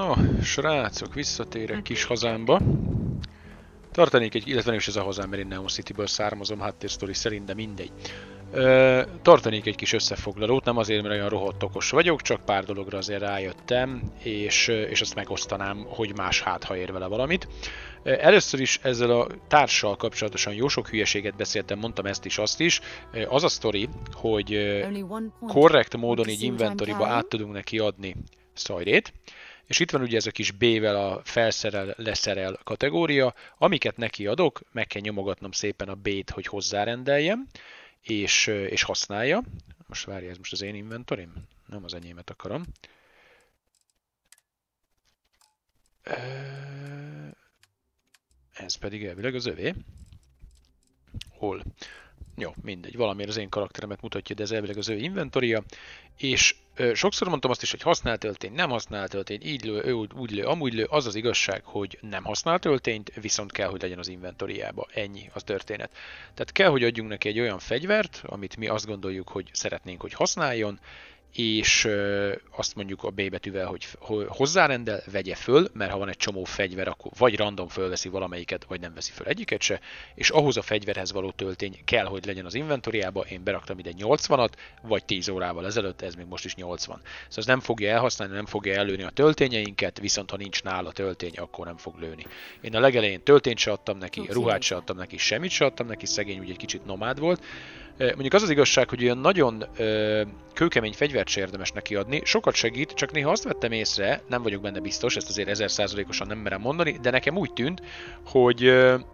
No, srácok, visszatérek kis hazámba. Tartanék egy, illetve nem is ez a hazám, mert én Neon Cityből származom, háttérsztori szerint, de mindegy. Tartanék egy kis összefoglalót, nem azért, mert olyan rohadt okos vagyok, csak pár dologra azért rájöttem, és azt megosztanám, hogy más hát, ha ér vele valamit. Először is ezzel a társsal kapcsolatosan jó sok hülyeséget beszéltem, mondtam ezt is, azt is. Az a sztori, hogy korrekt módon így inventoryba át tudunk neki adni szajrét, és itt van ugye ez a kis B-vel a felszerel, leszerel kategória, amiket neki adok, meg kell nyomogatnom szépen a B-t, hogy hozzárendeljem, és használja. Most várj, ez most az én inventorim? Nem az enyémet akarom. Ez pedig elvileg az övé. Hol? Jó, mindegy, valamiért az én karakteremet mutatja, de ez elvileg az ő inventoria. És sokszor mondtam azt is, hogy használ töltény, nem használ töltény, így lő, ő úgy lő, amúgy lő. Az az igazság, hogy nem használ töltényt, viszont kell, hogy legyen az inventoriába. Ennyi az történet. Tehát kell, hogy adjunk neki egy olyan fegyvert, amit mi azt gondoljuk, hogy szeretnénk, hogy használjon, és azt mondjuk a B betűvel, hogy hozzárendel, vegye föl, mert ha van egy csomó fegyver, akkor vagy random fölveszi valamelyiket, vagy nem veszi föl egyiket se, és ahhoz a fegyverhez való töltény kell, hogy legyen az inventoriába. Én beraktam ide 80-at, vagy 10 órával ezelőtt, ez még most is 80. Szóval ez nem fogja elhasználni, nem fogja előni a töltényeinket, viszont ha nincs nála töltény, akkor nem fog lőni. Én a legelején töltényt se adtam neki, ruhát se adtam neki, semmit se adtam neki, szegény úgy egy kicsit nomád volt. Mondjuk az az igazság, hogy olyan nagyon kőkemény fegyvert se érdemes neki adni, sokat segít, csak néha azt vettem észre, nem vagyok benne biztos, ezt azért 1000%-osan nem merem mondani, de nekem úgy tűnt, hogy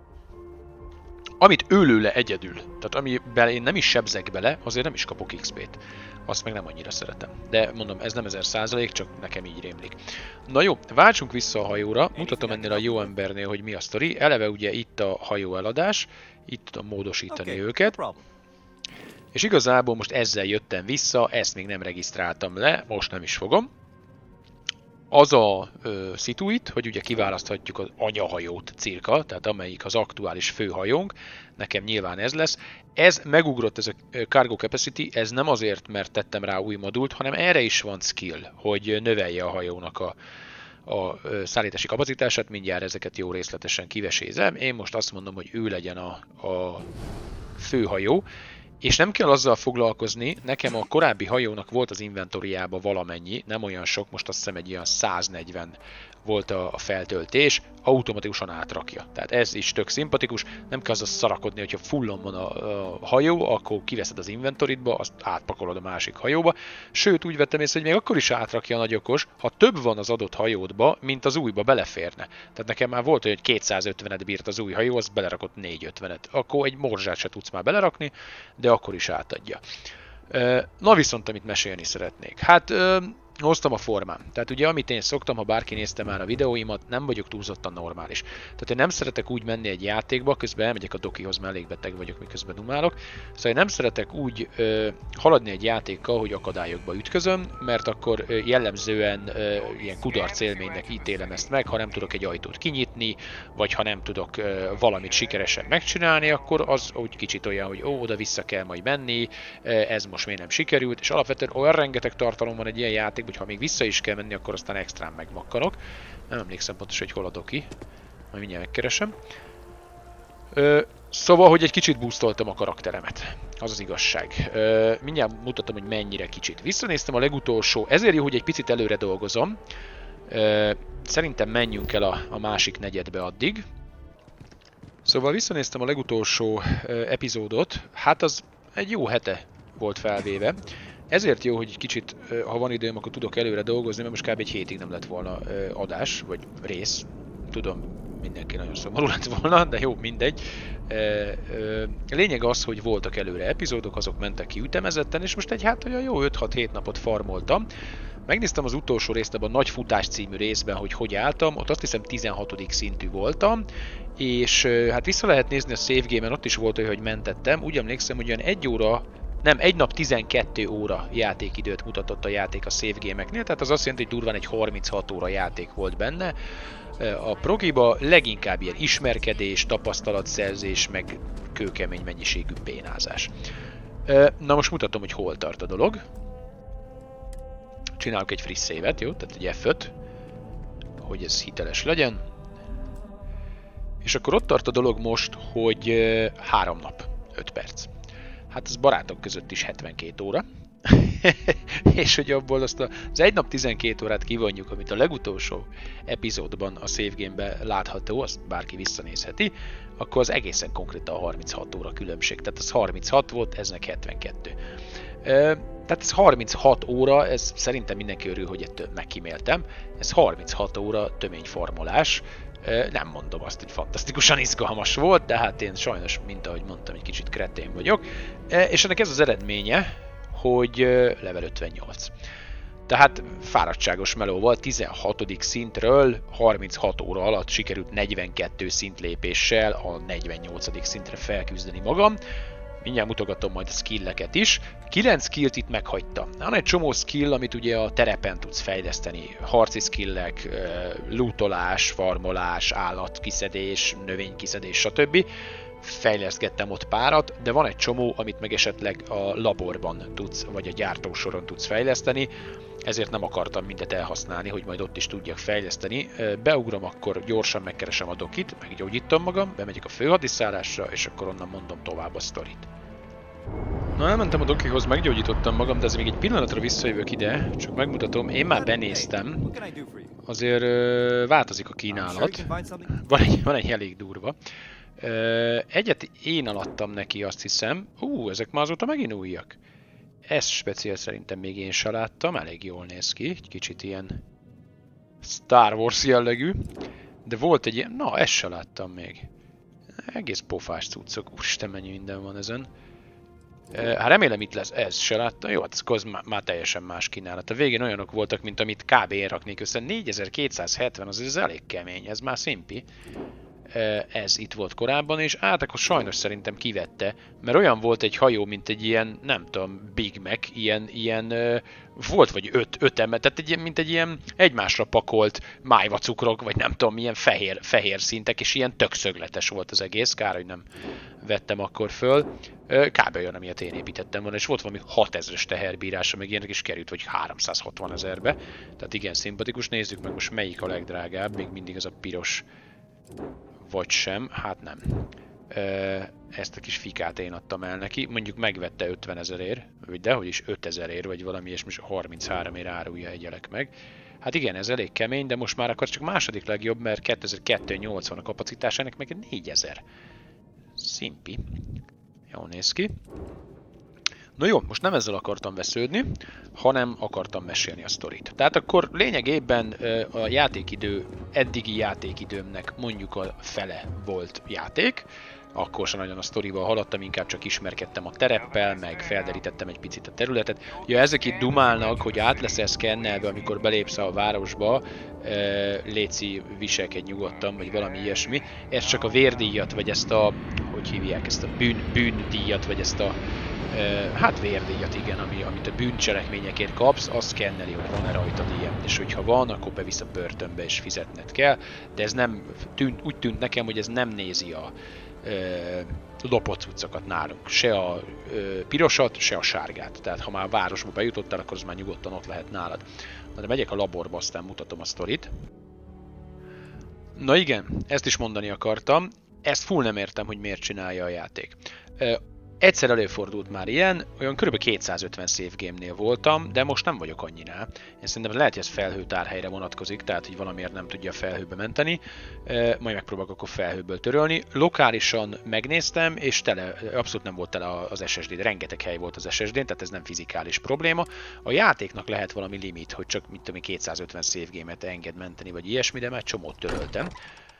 amit ő lő le egyedül, tehát amiben én nem is sebzek bele, azért nem is kapok XP-t. Azt meg nem annyira szeretem. De mondom, ez nem 1000%, csak nekem így rémlik. Na jó, váltsunk vissza a hajóra, mutatom ennél a jó embernél, hogy mi a sztori. Eleve ugye itt a hajó eladás, itt tudom módosítani őket. És igazából most ezzel jöttem vissza, ezt még nem regisztráltam le, most nem is fogom. Az a szituit, hogy ugye kiválaszthatjuk az anyahajót cirka, tehát amelyik az aktuális főhajónk, nekem nyilván ez lesz. Ez megugrott, ez a cargo capacity, ez nem azért, mert tettem rá új modult, hanem erre is van skill, hogy növelje a hajónak a szállítási kapacitását, mindjárt ezeket jó részletesen kivesézem. Én most azt mondom, hogy ő legyen a főhajó, és nem kell azzal foglalkozni, nekem a korábbi hajónak volt az inventoriában valamennyi, nem olyan sok, most azt hiszem egy ilyen 140 volt a feltöltés, automatikusan átrakja. Tehát ez is tök szimpatikus, nem kell azzal szarakodni, hogyha fullon van a hajó, akkor kiveszed az inventoridba, azt átpakolod a másik hajóba. Sőt, úgy vettem észre, hogy még akkor is átrakja a nagyokos, ha több van az adott hajódba, mint az újba beleférne. Tehát nekem már volt, hogy 250-et bírt az új hajó, az belerakott 450-et. Akkor egy morzsát se tudsz már belerakni, de akkor is átadja. Na viszont, amit mesélni szeretnék. Hát hoztam a formám. Tehát ugye amit én szoktam, ha bárki nézte már a videóimat, nem vagyok túlzottan normális. Tehát én nem szeretek úgy menni egy játékba, közben elmegyek a dokihoz, mert elég beteg vagyok, miközben dumálok. Szóval én nem szeretek úgy haladni egy játékkal, hogy akadályokba ütközöm, mert akkor jellemzően ilyen kudarc élménynek ítélem ezt meg, ha nem tudok egy ajtót kinyitni, vagy ha nem tudok valamit sikeresen megcsinálni, akkor az úgy kicsit olyan, hogy oda-vissza kell majd menni, ez most miért nem sikerült, és alapvetően olyan rengeteg tartalom van egy ilyen játék, hogy ha még vissza is kell menni, akkor aztán extrán megmakkanok. Nem emlékszem pontosan, hogy hol a doki. Majd mindjárt megkeresem. Szóval, hogy egy kicsit boostoltam a karakteremet. Az az igazság. Mindjárt mutatom, hogy mennyire kicsit. Visszanéztem a legutolsó, ezért jó, hogy egy picit előre dolgozom. Szerintem menjünk el a másik negyedbe addig. Szóval visszanéztem a legutolsó epizódot. Hát az egy jó hete volt felvéve. Ezért jó, hogy egy kicsit, ha van időm, akkor tudok előre dolgozni, mert most kb. Egy hétig nem lett volna adás, vagy rész. Tudom, mindenki nagyon szomorú lett volna, de jó, mindegy. Lényeg az, hogy voltak előre epizódok, azok mentek ki ütemezetten, és most egy olyan jó 5-6-7 napot farmoltam. Megnéztem az utolsó részt abban a Nagy Futás című részben, hogy álltam, ott azt hiszem 16. szintű voltam, és hát vissza lehet nézni a save game-en, ott is volt olyan, hogy mentettem. Úgy emlékszem, hogy olyan 1 nap 12 óra játékidőt mutatott a játék a save game-eknél, tehát az azt jelenti, hogy durván egy 36 óra játék volt benne. A progiba leginkább ilyen ismerkedés, tapasztalatszerzés, meg kőkemény mennyiségű bénázás. Na most mutatom, hogy hol tart a dolog. Csinálok egy friss save-et, jó? Tehát egy F5. hogy ez hiteles legyen. És akkor ott tart a dolog most, hogy 3 nap, 5 perc. Hát ez barátok között is 72 óra. És hogy abból azt az 1 nap 12 órát kivonjuk, amit a legutolsó epizódban a Save Game-ben látható, azt bárki visszanézheti, akkor az egészen konkrétan a 36 óra különbség. Tehát ez 36 volt, eznek 72. Tehát ez 36 óra, ez szerintem mindenki örül, hogy ettől megkíméltem. Ez 36 óra töményfarmolás. Nem mondom azt, hogy fantasztikusan izgalmas volt, de hát én sajnos, mint ahogy mondtam, egy kicsit kretén vagyok. És ennek ez az eredménye, hogy level 58. Tehát fáradtságos meló volt, 16. szintről 36 óra alatt sikerült 42 szintlépéssel a 48. szintre felküzdeni magam. Mindjárt mutogatom majd a skilleket is. 9 skillt itt meghagytam. Van egy csomó skill, amit ugye a terepen tudsz fejleszteni. Harci skillek, lootolás, farmolás, állatkiszedés, növénykiszedés, stb. Fejlesztgettem ott párat, de van egy csomó, amit meg esetleg a laborban tudsz, vagy a gyártósoron tudsz fejleszteni, ezért nem akartam mindet elhasználni, hogy majd ott is tudjak fejleszteni. Beugrom, akkor gyorsan megkeresem a dokit, meggyógyítom magam, bemegyek a főhadiszállásra, és akkor onnan mondom tovább a sztorit. Na, elmentem a dokihoz, meggyógyítottam magam, de ez még egy pillanatra visszajövök ide, csak megmutatom, én már benéztem, azért változik a kínálat, van egy elég durva. Egyet én alattam neki, azt hiszem. Ezek már azóta megint újak. Ezt speciál szerintem még én se láttam, elég jól néz ki, egy kicsit ilyen Star Wars jellegű. De volt egy ilyen, na ezt se láttam még. Egész pofás cuccok, úristen mennyi minden van ezen. Hát remélem itt lesz, ez se láttam, jó, hát ez már teljesen más kínálat. A végén olyanok voltak, mint amit kb. Én raknék össze, 4270, az ez elég kemény, ez már szimpi. Ez itt volt korábban, és akkor sajnos szerintem kivette, mert olyan volt egy hajó, mint egy ilyen, nem tudom, Big Mac, ilyen volt vagy 5 ember, tehát mint egy ilyen egymásra pakolt májvacukrok, vagy nem tudom, milyen fehér szintek, és ilyen tök szögletes volt az egész, kár, hogy nem vettem akkor föl. Kb. Olyan, amilyet én építettem volna, és volt valami 6000-es teherbírása, meg ilyenek is került, vagy 360 000-be, tehát igen szimpatikus. Nézzük meg most melyik a legdrágább, még mindig ez a piros, vagy sem, hát nem. Ezt a kis fikát én adtam el neki, mondjuk megvette 50 000-ért, vagy dehogy is 5000-ért, vagy valami, és most 33-ért árulja egyelek meg. Hát igen, ez elég kemény, de most már akkor csak második legjobb, mert 2280 a kapacitás, ennek meg 4000. Szimpi. Jól néz ki. No jó, most nem ezzel akartam vesződni, hanem akartam mesélni a sztorit. Tehát akkor lényegében a játékidő, eddigi játékidőmnek mondjuk a fele volt játék, akkor sem nagyon a sztorival haladtam, inkább csak ismerkedtem a tereppel, meg felderítettem egy picit a területet. Ja, ezek itt dumálnak, hogy át leszel szkennelve, amikor belépsz a városba, léci, viselkedj nyugodtan, vagy valami ilyesmi. Ez csak a vérdíjat, vagy ezt a, hogy hívják, ezt a bűndíjat, vagy ezt a hát vérdíjat, igen, amit a bűncselekményekért kapsz, azt szkenneli, hogy van-e rajtad ilyen. És hogyha van, akkor bevisz a börtönbe és fizetned kell. De ez nem, úgy tűnt nekem, hogy ez nem nézi a lopott cuccokat nálunk. Se a pirosat, se a sárgát. Tehát ha már a városba bejutottál, akkor az már nyugodtan ott lehet nálad. Na de megyek a laborba, aztán mutatom a sztorit. Na igen, ezt is mondani akartam. Ezt full nem értem, hogy miért csinálja a játék. Egyszer előfordult már ilyen, olyan kb. 250 save game-nél voltam, de most nem vagyok annyinál. Én szerintem lehet, hogy ez felhőtárhelyre vonatkozik, tehát hogy valamiért nem tudja a felhőbe menteni. Majd megpróbálok akkor felhőből törölni. Lokálisan megnéztem, és abszolút nem volt tele az SSD-d, rengeteg hely volt az SSD-n, tehát ez nem fizikális probléma. A játéknak lehet valami limit, hogy csak mit tudom, 250 save game-et enged menteni, vagy ilyesmi, de már csomót töröltem.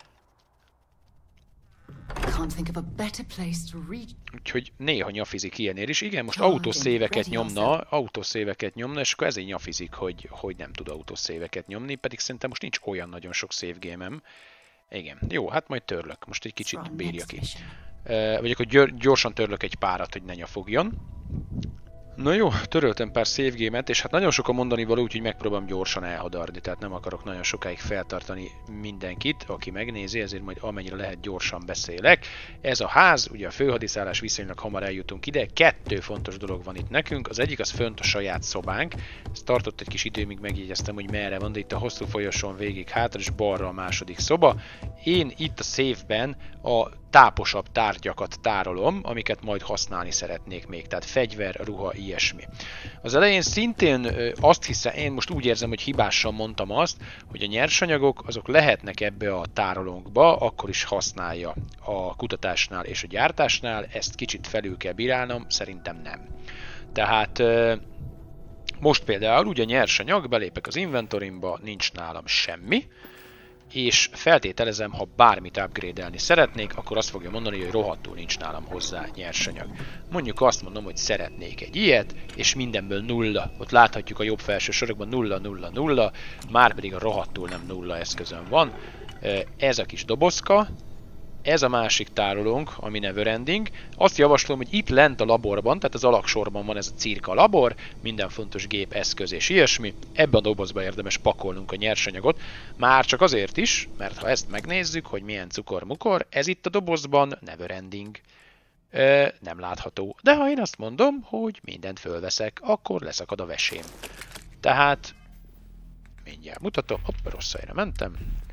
Úgyhogy néha nyafizik ilyenért is. Igen, most autoszéveket nyomna, és akkor ezért nyafizik, hogy nem tud autoszéveket nyomni, pedig szerintem most nincs olyan nagyon sok save game-em. Igen, jó, hát majd törlök. Most egy kicsit bírja ki. Vagy akkor gyorsan törlök egy párat, hogy ne nyafogjon. Na jó, töröltem pár save game-et, és hát nagyon sok a mondani való, úgyhogy megpróbálom gyorsan elhadarni, tehát nem akarok nagyon sokáig feltartani mindenkit, aki megnézi, ezért majd amennyire lehet gyorsan beszélek. Ez a ház, ugye a főhadiszállás, viszonylag hamar eljutunk ide, 2 fontos dolog van itt nekünk, az egyik az fönt a saját szobánk, ez tartott egy kis idő, míg megjegyeztem, hogy merre van, de itt a hosszú folyosón végig hátra és balra a második szoba. Én itt a save-ben a táposabb tárgyakat tárolom, amiket majd használni szeretnék még, tehát fegyver, ruha, ilyesmi. Az elején szintén azt hiszem, én most úgy érzem, hogy hibásan mondtam azt, hogy a nyersanyagok azok lehetnek ebbe a tárolónkba, akkor is használja a kutatásnál és a gyártásnál, ezt kicsit felül kell bírálnom, szerintem nem. Tehát most például ugye nyersanyag, belépek az inventorimba, nincs nálam semmi, és feltételezem, ha bármit upgrade-elni szeretnék, akkor azt fogja mondani, hogy rohadtul nincs nálam hozzá nyersanyag. Mondjuk azt mondom, hogy szeretnék egy ilyet, és mindenből 0. Ott láthatjuk a jobb felső sorokban 0, 0, 0, már pedig a rohadtul nem 0 eszközön van. Ez a kis dobozka, ez a másik tárolónk, ami Neverending. Azt javaslom, hogy itt lent a laborban, tehát az alaksorban van ez a cirka labor, minden fontos gép, eszköz és ilyesmi. Ebben a dobozba érdemes pakolnunk a nyersanyagot. Már csak azért is, mert ha ezt megnézzük, hogy milyen cukor-mukor, ez itt a dobozban Neverending. Nem látható. De ha én azt mondom, hogy mindent fölveszek, akkor leszakad a vesém. Tehát mindjárt mutatom. Hopp, rossz helyre mentem.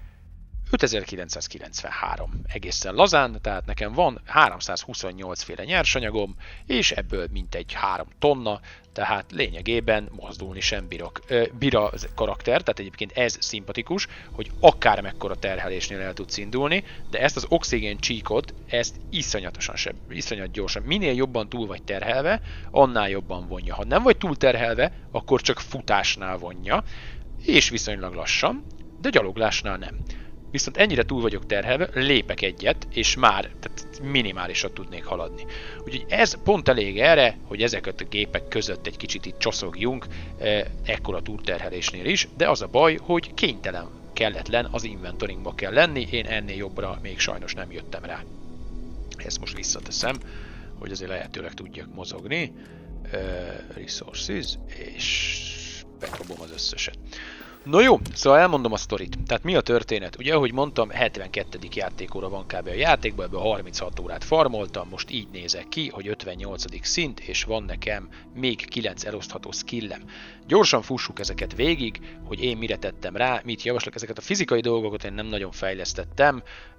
5993 egészen lazán, tehát nekem van 328 féle nyersanyagom, és ebből mintegy 3 tonna, tehát lényegében mozdulni sem bírok. Bír a karakter, tehát egyébként ez szimpatikus, hogy akár mekkora terhelésnél el tudsz indulni, de ezt az oxigén csíkot, ezt iszonyat gyorsan, minél jobban túl vagy terhelve, annál jobban vonja. Ha nem vagy túl terhelve, akkor csak futásnál vonja, és viszonylag lassan, de gyaloglásnál nem. Viszont ennyire túl vagyok terhelve, lépek egyet, és már tehát minimálisat tudnék haladni. Úgyhogy ez pont elég erre, hogy ezeket a gépek között egy kicsit itt csoszogjunk, ekkora túlterhelésnél is, de az a baj, hogy kénytelen, kelletlen, az inventoringba kell lenni, én ennél jobbra még sajnos nem jöttem rá. Ezt most visszateszem, hogy azért lehetőleg tudjak mozogni. Resources, és bedobom az összeset. No jó, szóval elmondom a sztorit. Tehát mi a történet? Ugye, ahogy mondtam, 72. játékóra van kb. A játékban, ebből 36 órát farmoltam, most így nézek ki, hogy 58. szint, és van nekem még 9 elosztható skillem. Gyorsan fussuk ezeket végig, hogy én mire tettem rá, mit javaslok, ezeket a fizikai dolgokat én nem nagyon fejlesztettem.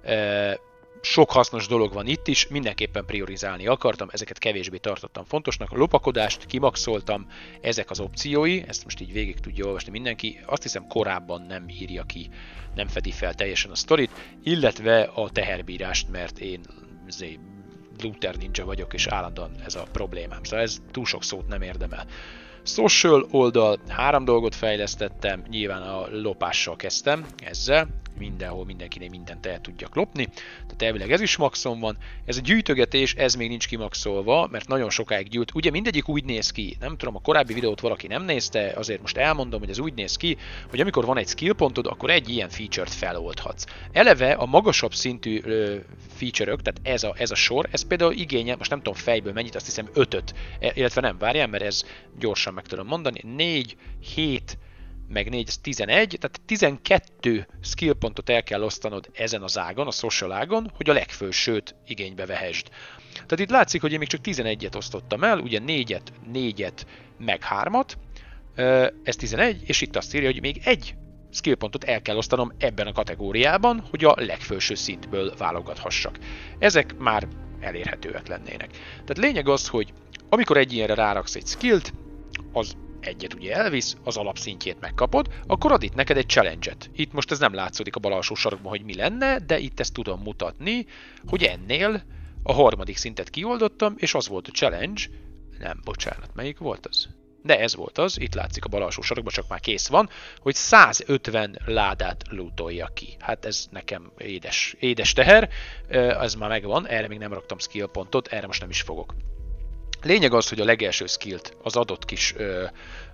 Sok hasznos dolog van itt is, mindenképpen priorizálni akartam, ezeket kevésbé tartottam fontosnak. A lopakodást kimaxoltam, ezek az opciói, ezt most így végig tudja olvasni mindenki, azt hiszem korábban nem írja ki, nem fedi fel teljesen a sztorit, illetve a teherbírást, mert én looter ninja vagyok, és állandóan ez a problémám, szóval ez túl sok szót nem érdemel. Social oldal, 3 dolgot fejlesztettem, nyilván a lopással kezdtem, ezzel, mindenhol mindenkinél mindent el tudjak lopni, tehát elvileg ez is maxon van. Ez a gyűjtögetés, ez még nincs kimaxolva, mert nagyon sokáig gyűlt. Ugye mindegyik úgy néz ki, nem tudom, a korábbi videót valaki nem nézte, azért most elmondom, hogy ez úgy néz ki, hogy amikor van egy skill pontod, akkor egy ilyen feature-t feloldhatsz. Eleve a magasabb szintű feature-ök, tehát ez a sor, ez például igényel, most nem tudom fejből mennyit, azt hiszem 5-öt, illetve nem, várjál, mert ez gyorsan meg tudom mondani, 4, 7, meg 4, ez 11, tehát 12 skill pontot el kell osztanod ezen az ágon, a social ágon, hogy a legfősőt igénybe vehesd. Tehát itt látszik, hogy én még csak 11-et osztottam el, ugye 4-et, meg 3-at, ez 11, és itt azt írja, hogy még egy skill pontot el kell osztanom ebben a kategóriában, hogy a legfőső szintből válogathassak. Ezek már elérhetőek lennének. Tehát lényeg az, hogy amikor egy ilyenre ráraksz egy skillt, az egyet ugye elvisz, az alapszintjét megkapod, akkor ad itt neked egy challenge-et. Itt most ez nem látszódik a bal alsó sarokban, hogy mi lenne, de itt ezt tudom mutatni, hogy ennél a 3. szintet kioldottam, és az volt a challenge, nem, bocsánat, melyik volt az? De ez volt az, itt látszik a bal alsó sarokban, csak már kész van, hogy 150 ládát lootolja ki. Hát ez nekem édes teher, ez már megvan, erre még nem raktam skill pontot, erre most nem is fogok. Lényeg az, hogy a legelső skillt, az adott kis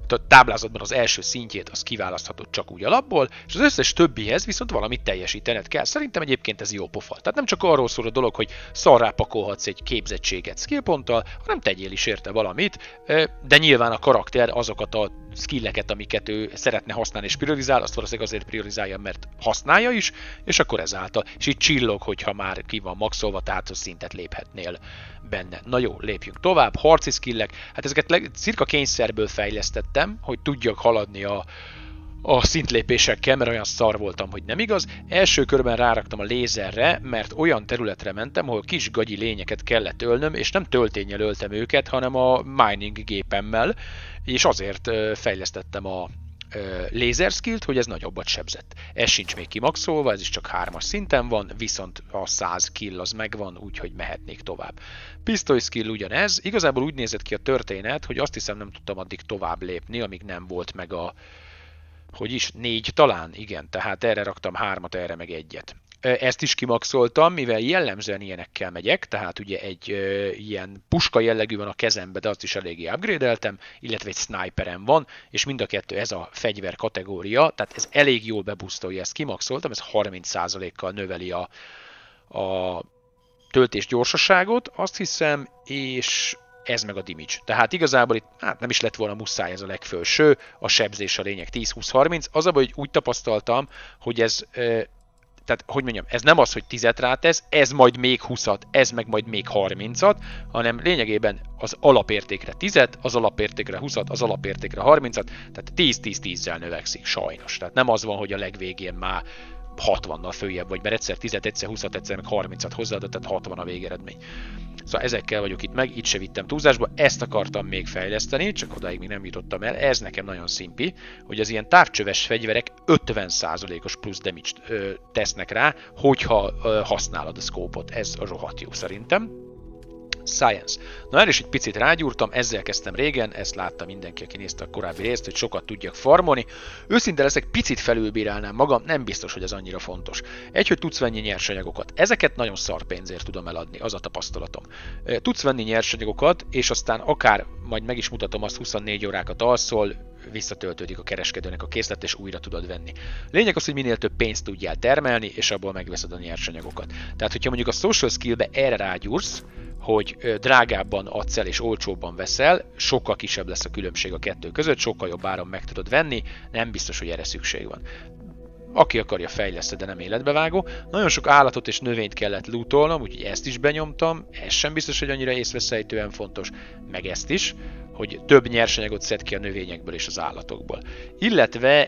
a táblázatban az első szintjét az kiválaszthatod csak úgy alapból, és az összes többihez viszont valamit teljesítened kell. Szerintem egyébként ez jó pofa. Tehát nem csak arról szól a dolog, hogy szarrá pakolhatsz egy képzettséget skillponttal, hanem tegyél is érte valamit, de nyilván a karakter azokat a skilleket, amiket ő szeretne használni és priorizál, azt valószínűleg azért priorizálja, mert használja is, és akkor ezáltal. És így csillog, hogyha már ki van maxolva, tehát a szintet léphetnél benne. Na jó, lépjünk tovább. Harci skillek, hát ezeket cirka kényszerből fejlesztettem, hogy tudjak haladni a szintlépésekkel, mert olyan szar voltam, hogy nem igaz. Első körben ráraktam a lézerre, mert olyan területre mentem, ahol kis gagyi lényeket kellett ölnöm, és nem tölténnyel öltem őket, hanem a mining gépemmel, és azért fejlesztettem a laser skillt, hogy ez nagyobbat sebzett. Ez sincs még kimaxolva, ez is csak 3-as szinten van, viszont a 100 kill az megvan, úgyhogy mehetnék tovább. Pisztoly skill ugyanez, igazából úgy nézett ki a történet, hogy azt hiszem nem tudtam addig tovább lépni, amíg nem volt meg a 4 talán, igen, tehát erre raktam 3-at, erre meg 1-et. Ezt is kimaxoltam, mivel jellemzően ilyenekkel megyek, tehát ugye egy ilyen puska jellegű van a kezembe, de azt is eléggé upgrade-eltem, illetve egy sniperem van, és mind a kettő ez a fegyver kategória, tehát ez elég jól bebusztolja, ezt kimaxoltam, ez 30%-kal növeli a töltés gyorsaságot, azt hiszem, és ez meg a damage. Tehát igazából itt nem is lett volna muszáj ez a legfelső, a sebzés a lényeg 10-20-30, az abban, hogy úgy tapasztaltam, hogy ez tehát, hogy mondjam, ez nem az, hogy 10-et rátesz, ez majd még 20-at, ez meg majd még 30-at, hanem lényegében az alapértékre 10-et, az alapértékre 20-at, az alapértékre 30-at, tehát 10-10-10-zel növekszik, sajnos. Tehát nem az van, hogy a legvégén már 60-nal följebb vagy, mert egyszer 10-et, egyszer 20-at, egyszer meg 30-at hozzáadott, tehát 60 a végeredmény. Szóval ezekkel vagyok itt meg, itt se vittem túlzásba, ezt akartam még fejleszteni, csak odáig még nem jutottam el, ez nekem nagyon szimpi, hogy az ilyen távcsöves fegyverek 50%-os plusz damage-t tesznek rá, hogyha használod a scope-ot, ez a rohadt jó szerintem. Science. Na erre is egy picit rágyúrtam, ezzel kezdtem régen, ezt látta mindenki, aki nézte a korábbi részt, hogy sokat tudjak farmolni. Őszinte leszek, picit felülbírálnám magam, nem biztos, hogy ez annyira fontos. Hogy tudsz venni nyersanyagokat. Ezeket nagyon szar pénzért tudom eladni, az a tapasztalatom. Tudsz venni nyersanyagokat, és aztán akár, majd meg is mutatom azt, 24 órákat alszol, visszatöltődik a kereskedőnek a készlet, és újra tudod venni. Lényeg az, hogy minél több pénzt tudjál termelni, és abból megveszed a nyersanyagokat. Tehát, hogyha mondjuk a social skillbe erre rágyúrsz, hogy drágábban adsz el és olcsóbban veszel, sokkal kisebb lesz a különbség a kettő között, sokkal jobb áron meg tudod venni, nem biztos, hogy erre szükség van. Aki akarja, fejleszte, de nem életbevágó. Nagyon sok állatot és növényt kellett lootolnom, úgyhogy ezt is benyomtam, ez sem biztos, hogy annyira észveszejtően fontos, meg ezt is, hogy több nyersanyagot szed ki a növényekből és az állatokból. Illetve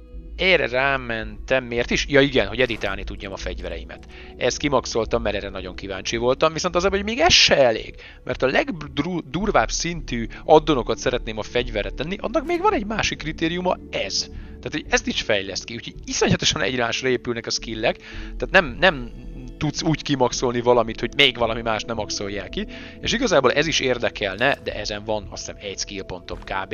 erre rámentem, miért is? Ja igen, hogy editálni tudjam a fegyvereimet. Ezt kimaxoltam, mert erre nagyon kíváncsi voltam, viszont az, hogy még ez se elég, mert a legdurvább szintű addonokat szeretném a fegyverre tenni, annak még van egy másik kritériuma, ez. Tehát, hogy ezt is fejleszt ki, úgyhogy iszonyatosan egymásra épülnek a skillek, tehát nem tudsz úgy kimaxolni valamit, hogy még valami más nem maxolják ki, és igazából ez is érdekelne, de ezen van azt hiszem 1 skill pontom kb.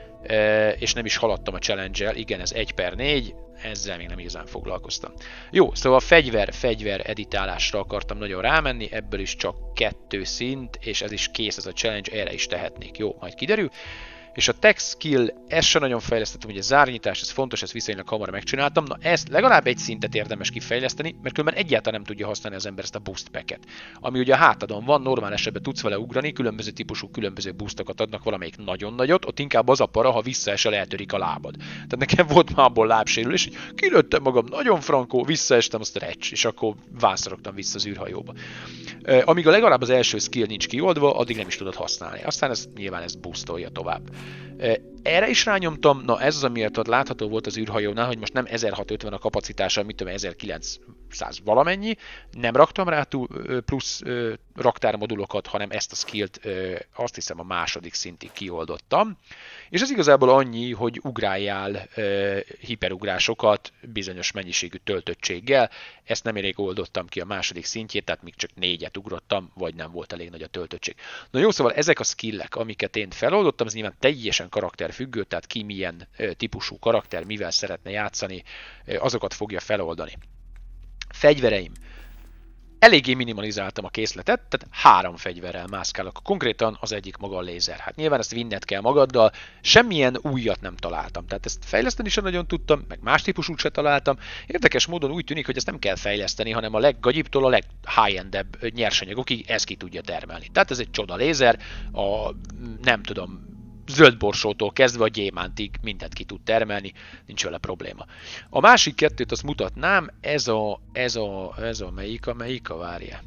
És nem is haladtam a challenge-el, igen, ez 1/4, ezzel még nem igazán foglalkoztam. Jó, szóval fegyver editálásra akartam nagyon rámenni, ebből is csak 2 szint, és ez is kész, ez a challenge, erre is tehetnék. Jó, majd kiderül. És a tech skill, ezt sem nagyon fejlesztettem, ugye zárnyitás, ez fontos, ezt viszonylag hamar megcsináltam. Na ezt legalább egy szintet érdemes kifejleszteni, mert különben egyáltalán nem tudja használni az ember ezt a boost packet. Ami ugye a hátadon van, normál esetben tudsz vele ugrani, különböző típusú, különböző boostokat adnak, valamelyik nagyon nagyot, ott inkább az a para, ha visszaesel, eltörik a lábad. Tehát nekem volt már abból lábsérülés, hogy kilőttem magam, nagyon frankó, visszaestem, azt recs, és akkor vászorogtam vissza az űrhajóba. Amíg a legalább az első skill nincs kioldva, addig nem is tudod használni. Aztán nyilván ez boostolja tovább. Erre is rányomtam, na ez az, amiért ott látható volt az űrhajónál, hogy most nem 1650 a kapacitása, mit tudom, 1900 valamennyi, nem raktam rá plusz raktármodulokat, hanem ezt a skillt azt hiszem a második szintig kioldottam. És ez igazából annyi, hogy ugráljál hiperugrásokat bizonyos mennyiségű töltöttséggel, ezt nem elég oldottam ki a második szintjét, tehát még csak 4-et ugrottam, vagy nem volt elég nagy a töltöttség. Na jó, szóval ezek a skillek, amiket én feloldottam, ez nyilván teljesen karakterfüggő, tehát ki milyen típusú karakter, mivel szeretne játszani, azokat fogja feloldani. Fegyvereim. eléggé minimalizáltam a készletet, tehát 3 fegyverrel mászkálok. Konkrétan az egyik maga a lézer. Hát nyilván ezt vinned kell magaddal, semmilyen újat nem találtam. Tehát ezt fejleszteni sem nagyon tudtam, meg más típusút sem találtam. Érdekes módon úgy tűnik, hogy ezt nem kell fejleszteni, hanem a leggagyibbtól a leg-high-endebb nyersanyagokig ezt ki tudja termelni. Tehát ez egy csoda lézer, a nem tudom, zöldborsótól kezdve a gyémántig mindent ki tud termelni, nincs vele probléma. A másik kettőt azt mutatnám, ez a melyik a várja?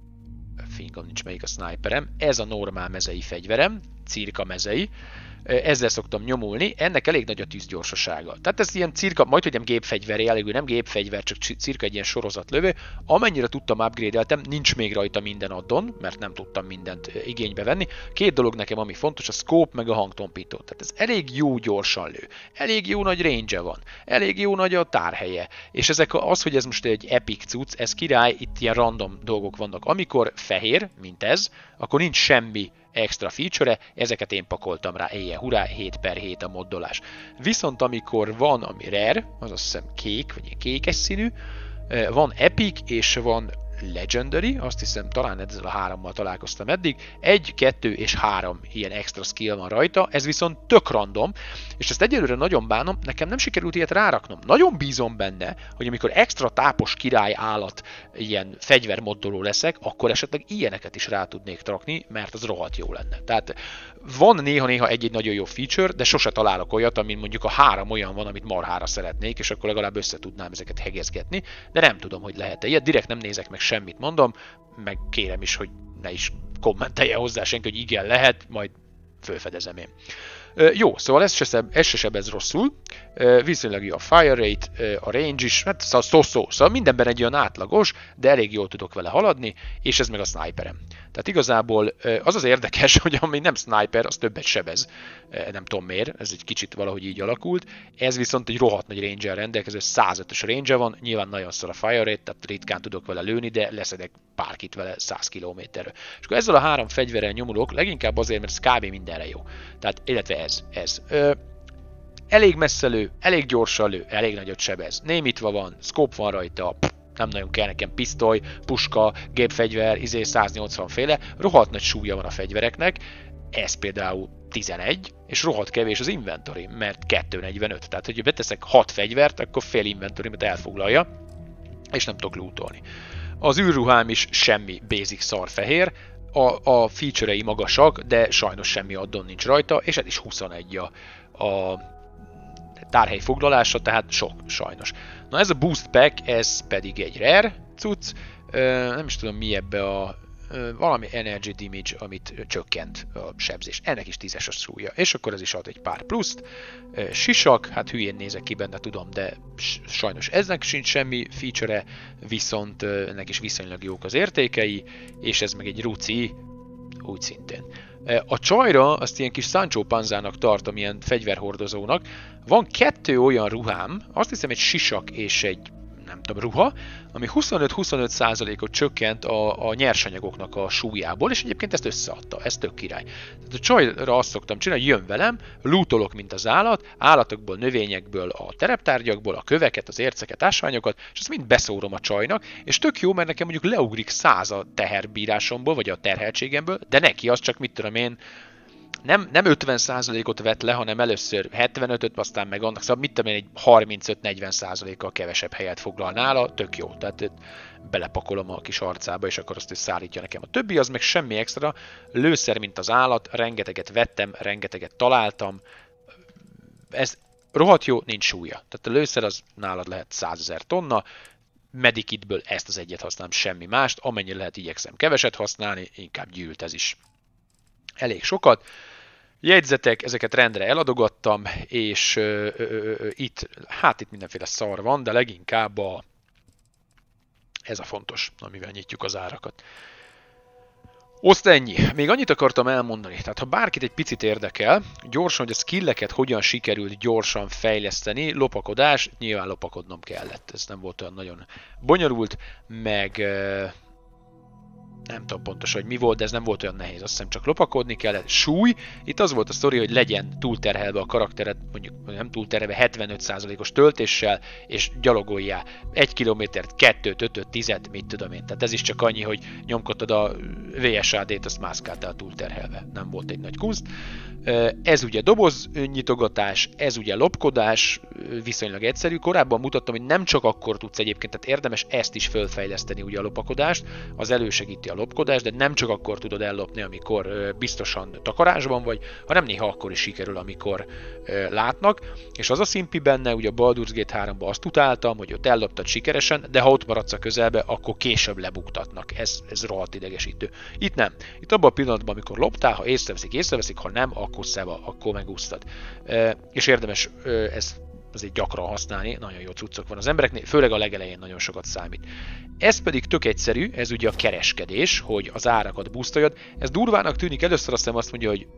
Fingom nincs melyik a sniperem. Ez a normál mezei fegyverem, cirka mezei. Ezzel szoktam nyomulni, ennek elég nagy a tűzgyorsasága. Tehát ez ilyen cirka, majd hogy nem gépfegyveré, elég nem gépfegyver, csak cirka egy ilyen sorozatlövő. Amennyire tudtam, upgrade-eltem, nincs még rajta minden addon, mert nem tudtam mindent igénybe venni. 2 dolog nekem, ami fontos, a scope meg a hangtompító. Tehát ez elég jó gyorsan lő, elég jó nagy range van, elég jó nagy a tárhelye. És ezek az, hogy ez most egy epic cucc, ez király, itt ilyen random dolgok vannak. Amikor fehér, mint ez, akkor nincs semmi extra feature-e, ezeket én pakoltam rá, éjjel hurrá, 7/7 a moddolás. Viszont amikor van, ami rare, az azt hiszem kék, vagy ilyen kékes színű, van epic és van legendary, azt hiszem talán ezzel a 3-mal találkoztam eddig, 1, 2 és 3 ilyen extra skill van rajta, ez viszont tök random, és ezt egyelőre nagyon bánom, nekem nem sikerült ilyet ráraknom. Nagyon bízom benne, hogy amikor extra tápos király állat ilyen fegyvermoddoló leszek, akkor esetleg ilyeneket is rá tudnék rakni, mert az rohadt jó lenne. Tehát van néha-néha egy-egy nagyon jó feature, de sose találok olyat, amin mondjuk a 3 olyan van, amit marhára szeretnék, és akkor legalább össze tudnám ezeket hegezgetni, de nem tudom, hogy lehet-e ilyet, direkt nem nézek meg semmit, mondom, meg kérem is, hogy ne is kommentelje hozzá senki, hogy igen, lehet, majd fölfedezem én. Jó, szóval ez se sebez rosszul, viszonylag jó a fire rate, a range is, hát szóval mindenben egy olyan átlagos, de elég jól tudok vele haladni, és ez meg a sniperem. Tehát igazából az az érdekes, hogy ami nem sniper, az többet sebez, nem tudom miért, ez egy kicsit valahogy így alakult, ez viszont egy rohadt nagy range-el rendelkező, 105-ös range van, nyilván nagyon szar a fire rate, tehát ritkán tudok vele lőni, de leszedek bárkit vele 100 km-ről. És akkor ezzel a 3 fegyverrel nyomulok, leginkább azért, mert ez kb. Mindenre jó. Tehát, illetve ez. Elég messze lő, elég gyorsan lő, elég nagyot sebez. Némítva van, scope van rajta, nem nagyon kell nekem pisztoly, puska, gépfegyver, 180 féle, rohadt nagy súlya van a fegyvereknek, ez például 11, és rohadt kevés az inventory, mert 245, tehát hogyha beteszek 6 fegyvert, akkor fél inventorymat elfoglalja, és nem tudok lootolni. Az űrruhám is semmi basic szarfehér, a feature-ei magasak, de sajnos semmi addon nincs rajta, és ez is 21 a tárhely foglalása, tehát sok, sajnos. Na ez a Boost Pack, ez pedig egy rare cucc, nem is tudom mi ebbe a valami energy damage, amit csökkent a sebzés. Ennek is 10-es a súlya. És akkor ez is ad egy pár pluszt. Sisak, hát hülyén nézek ki benne, tudom, de sajnos eznek sincs semmi feature-e, viszont ennek is viszonylag jók az értékei, és ez meg egy ruci, úgy szintén. A csajra azt ilyen kis Sancho Panzának tartom, ilyen fegyverhordozónak. Van 2 olyan ruhám, azt hiszem egy sisak és egy nem tudom, ruha, ami 25-25%-ot csökkent a nyersanyagoknak a súlyából, és egyébként ezt összeadta, ez tök király. Tehát a csajra azt szoktam csinálni, hogy jön velem, lootolok, mint az állat, állatokból, növényekből, a tereptárgyakból, a köveket, az érceket, ásványokat, és azt mind beszórom a csajnak, és tök jó, mert nekem mondjuk leugrik 100 a teherbírásomból, vagy a terheltségemből, de neki az csak, mit tudom én, nem 50%-ot vett le, hanem először 75-öt, aztán meg annak, szóval mit tudom én, egy 35-40%-kal kevesebb helyet foglal nála, tök jó, tehát belepakolom a kis arcába, és akkor azt is szállítja nekem. A többi az meg semmi extra, lőszer, mint az állat, rengeteget vettem, rengeteget találtam, ez rohadt jó, nincs súlya. Tehát a lőszer az nálad lehet 100 000 tonna, Medikitből ezt az egyet használom, semmi mást, amennyire lehet igyekszem keveset használni, inkább gyűlt ez is. Elég sokat. Jegyzetek, ezeket rendre eladogattam, és itt mindenféle szar van, de leginkább ez a fontos, amivel nyitjuk az árakat. Oszt ennyi. Még annyit akartam elmondani, tehát ha bárkit egy picit érdekel, gyorsan, hogy a skilleket hogyan sikerült gyorsan fejleszteni, lopakodás, nyilván lopakodnom kellett, ez nem volt olyan nagyon bonyolult, meg nem tudom pontosan, hogy mi volt, de ez nem volt olyan nehéz, azt hiszem csak lopakodni kellett. Súly, itt az volt a sztori, hogy legyen túlterhelve a karakteret, mondjuk nem túlterhelve, 75%-os töltéssel, és gyalogoljál 1 kilométert, 2-t, 5-öt, 10-et, mit tudom én. Tehát ez is csak annyi, hogy nyomkodtad a VSAD-t, azt mászkáltál túlterhelve. Nem volt egy nagy kunst. Ez ugye doboznyitogatás, ez ugye lopkodás, viszonylag egyszerű. Korábban mutattam, hogy nem csak akkor tudsz egyébként, tehát érdemes ezt is fölfejleszteni, ugye a lopakodást, az elősegíti a lopkodást, de nem csak akkor tudod ellopni, amikor biztosan takarásban vagy, hanem néha akkor is sikerül, amikor látnak. És az a szimpi benne, ugye a Baldur's Gate 3-ban azt utáltam, hogy ott elloptad sikeresen, de ha ott maradsz a közelbe, akkor később lebuktatnak. Ez rohadt idegesítő. Itt nem. Itt abban a pillanatban, amikor loptál, ha észreveszik, ha nem, akkor szeva, akkor megúsztad. És érdemes ezt azért gyakran használni, nagyon jó cuccok van az embereknél, főleg a legelején nagyon sokat számít. Ez pedig tök egyszerű, ez ugye a kereskedés, hogy az árakat boostoljad. Ez durvának tűnik, először azt hiszem azt mondja, hogy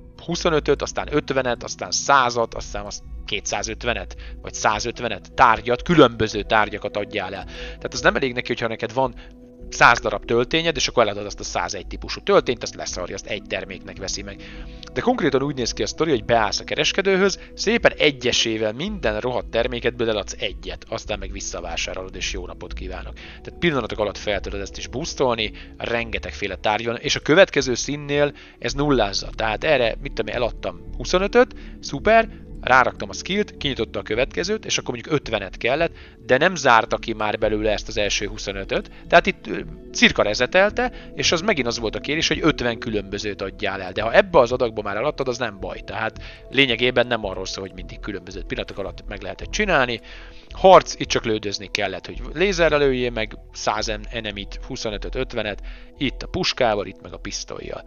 25-öt, aztán 50-et, aztán 100-at, aztán 250-et, vagy 150-et tárgyat, különböző tárgyakat adjál el. Tehát az nem elég neki, hogyha neked van 100 darab töltényed, és akkor eladod azt a 101 típusú töltényt, azt leszarja, azt egy terméknek veszi meg. De konkrétan úgy néz ki a sztori, hogy beállsz a kereskedőhöz, szépen egyesével minden rohadt termékedből eladsz egyet, aztán meg visszavásárolod, és jó napot kívánok. Tehát pillanatok alatt fel tudod ezt is boostolni, rengetegféle tárgy van, és a következő színnél ez nullázza. Tehát erre, mit tudom, eladtam 25-öt, szuper, ráraktam a skillt, kinyitotta a következőt, és akkor mondjuk 50-et kellett, de nem zárta ki már belőle ezt az első 25-öt. Tehát itt cirka rezetelte, és az megint az volt a kérés, hogy 50 különbözőt adjál el. De ha ebbe az adagba már eladtad, az nem baj. Tehát lényegében nem arról szól, hogy mindig különbözőt pillanatok alatt meg lehetett csinálni. Harc, itt csak lődözni kellett, hogy lézerrel lőjél meg 100 enemit, 25-öt, 50-et, itt a puskával, itt meg a pisztollyal.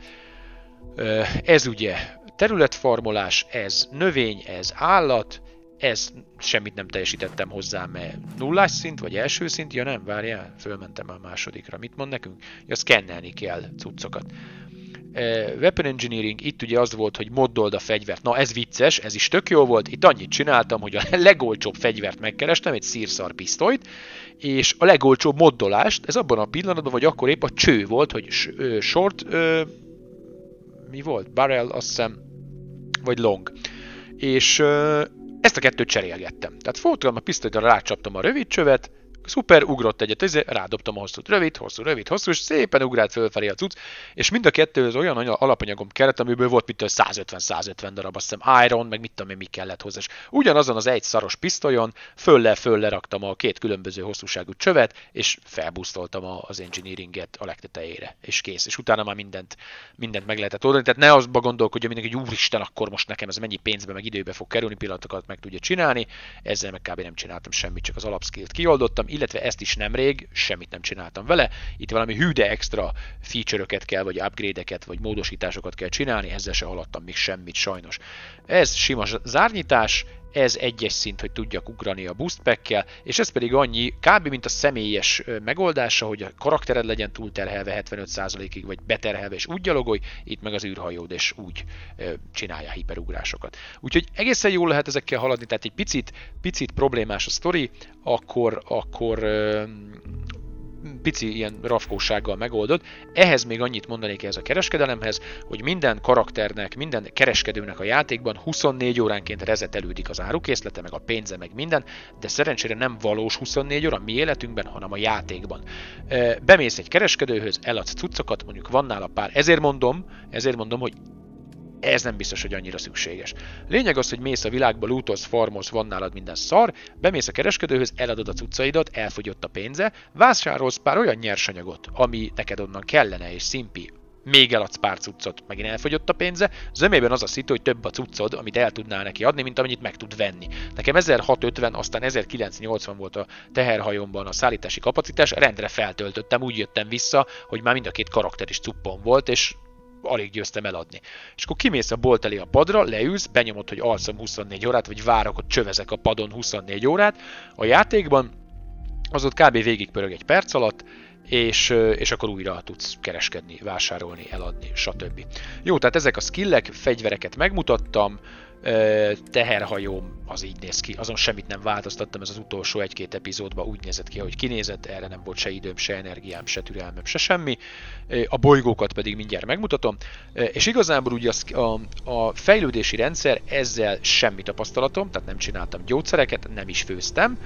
Ez ugye területfarmolás, ez növény, ez állat, ez semmit nem teljesítettem hozzá, mert nullás szint, vagy első szint, ja nem, várjál, fölmentem a másodikra, mit mond nekünk? Ja, szkennelni kell cuccokat. Weapon Engineering, itt ugye az volt, hogy moddold a fegyvert. Na ez vicces, ez is tök jó volt, itt annyit csináltam, hogy a legolcsóbb fegyvert megkerestem, egy szírszar pisztolyt, és a legolcsóbb moddolást, ez abban a pillanatban, vagy akkor épp a cső volt, hogy short, mi volt? Barrel, azt hiszem, vagy long. És ezt a kettőt cserélgettem. Tehát fogtam a pisztolyra, rácsaptam a rövid csövet, szuper, ugrott egyet, rádobtam a hosszút, rövid, hosszú, és szépen ugrált fölfelé a cucc, és mind a kettő az olyan alapanyagom kellett, amiből volt mitől 150 darab, azt hiszem iron, meg mit tudom én, mi kellett hozzá. És ugyanazon az egy szaros pisztolyon fölle raktam a két különböző hosszúságú csövet, és felbusztoltam az engineeringet a legtetejére, és kész. És utána már mindent meg lehetett oldani, tehát ne azba gondolkodjon mindenki, hogy úristen, akkor most nekem ez mennyi pénzbe, meg időbe fog kerülni, pillanatokat meg tudja csinálni, ezzel meg kb. Nem csináltam semmit, csak az alapskillt kioldottam, illetve ezt is nemrég, semmit nem csináltam vele. Itt valami hűde extra feature-öket kell, vagy upgrade-eket, vagy módosításokat kell csinálni, ezzel se haladtam még semmit sajnos. Ez sima zárnyitás, ez egyes szint, hogy tudjak ugrani a boost pack-kel, és ez pedig annyi, kb. Mint a személyes megoldása, hogy a karaktered legyen túlterhelve 75%-ig, vagy beterhelve, és úgy gyalogolj, itt meg az űrhajód, és úgy csinálja hiperugrásokat. Úgyhogy egészen jól lehet ezekkel haladni, tehát egy picit problémás a sztori, akkor pici ilyen rafkósággal megoldod. Ehhez még annyit mondanék ehhez a kereskedelemhez, hogy minden karakternek, minden kereskedőnek a játékban 24 óránként rezetelődik az árukészlete, meg a pénze, meg minden, de szerencsére nem valós 24 óra mi életünkben, hanem a játékban. Bemész egy kereskedőhöz, eladsz cuccokat, mondjuk van nála pár, ezért mondom, hogy ez nem biztos, hogy annyira szükséges. Lényeg az, hogy mész a világba, lootolsz, farmolsz, van nálad minden szar, bemész a kereskedőhöz, eladod a cuccaidat, elfogyott a pénze, vásárolsz pár olyan nyersanyagot, ami neked onnan kellene, és szimpi, még eladsz pár cuccot, megint elfogyott a pénze, zömében az a szitu, hogy több a cuccod, amit el tudnál neki adni, mint amennyit meg tud venni. Nekem 1650, aztán 1980 volt a teherhajomban a szállítási kapacitás, rendre feltöltöttem, úgy jöttem vissza, hogy már mind a két karakter is cuppon volt, és alig győztem eladni. És akkor kimész a bolt elé a padra, leülsz, benyomod, hogy alszom 24 órát, vagy várok, hogy csövezek a padon 24 órát. A játékban az ott kb. Végigpörög egy perc alatt, és akkor újra tudsz kereskedni, vásárolni, eladni, stb. Jó, tehát ezek a skillek, fegyvereket megmutattam, teherhajóm az így néz ki, azon semmit nem változtattam, ez az utolsó 1-2 epizódban úgy nézett ki, ahogy kinézett, erre nem volt se időm, se energiám, se türelmem, se semmi. A bolygókat pedig mindjárt megmutatom, és igazából ugye a fejlődési rendszer, ezzel semmi tapasztalatom, tehát nem csináltam gyógyszereket, nem is főztem.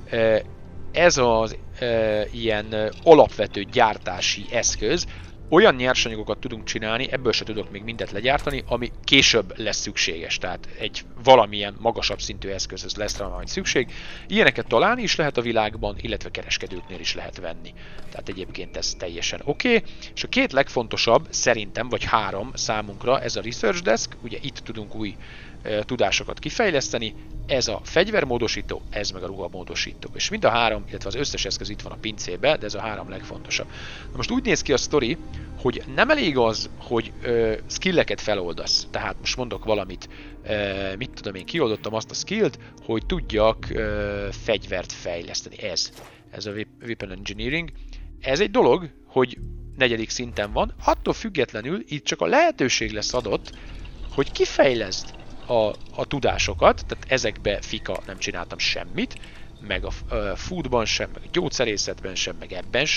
Ez az ilyen alapvető gyártási eszköz, olyan nyersanyagokat tudunk csinálni, ebből se tudok még mindet legyártani, ami később lesz szükséges, tehát egy valamilyen magasabb szintű eszközhöz lesz rá majd szükség. Ilyeneket találni is lehet a világban, illetve kereskedőknél is lehet venni. Tehát egyébként ez teljesen oké. És a két legfontosabb szerintem, vagy 3 számunkra, ez a Research Desk, ugye itt tudunk új tudásokat kifejleszteni, ez a fegyvermódosító, ez meg a ruhamódosító. És mind a 3, illetve az összes eszköz itt van a pincébe, de ez a 3 legfontosabb. Na most úgy néz ki a sztori, hogy nem elég az, hogy skilleket feloldasz. Tehát most mondok valamit, mit tudom én, kioldottam azt a skillt, hogy tudjak fegyvert fejleszteni. Ez a Weapon Engineering. Ez egy dolog, hogy 4. szinten van, attól függetlenül itt csak a lehetőség lesz adott, hogy kifejleszd a tudásokat, tehát ezekbe fika nem csináltam semmit, meg a foodban sem, meg a gyógyszerészetben sem, meg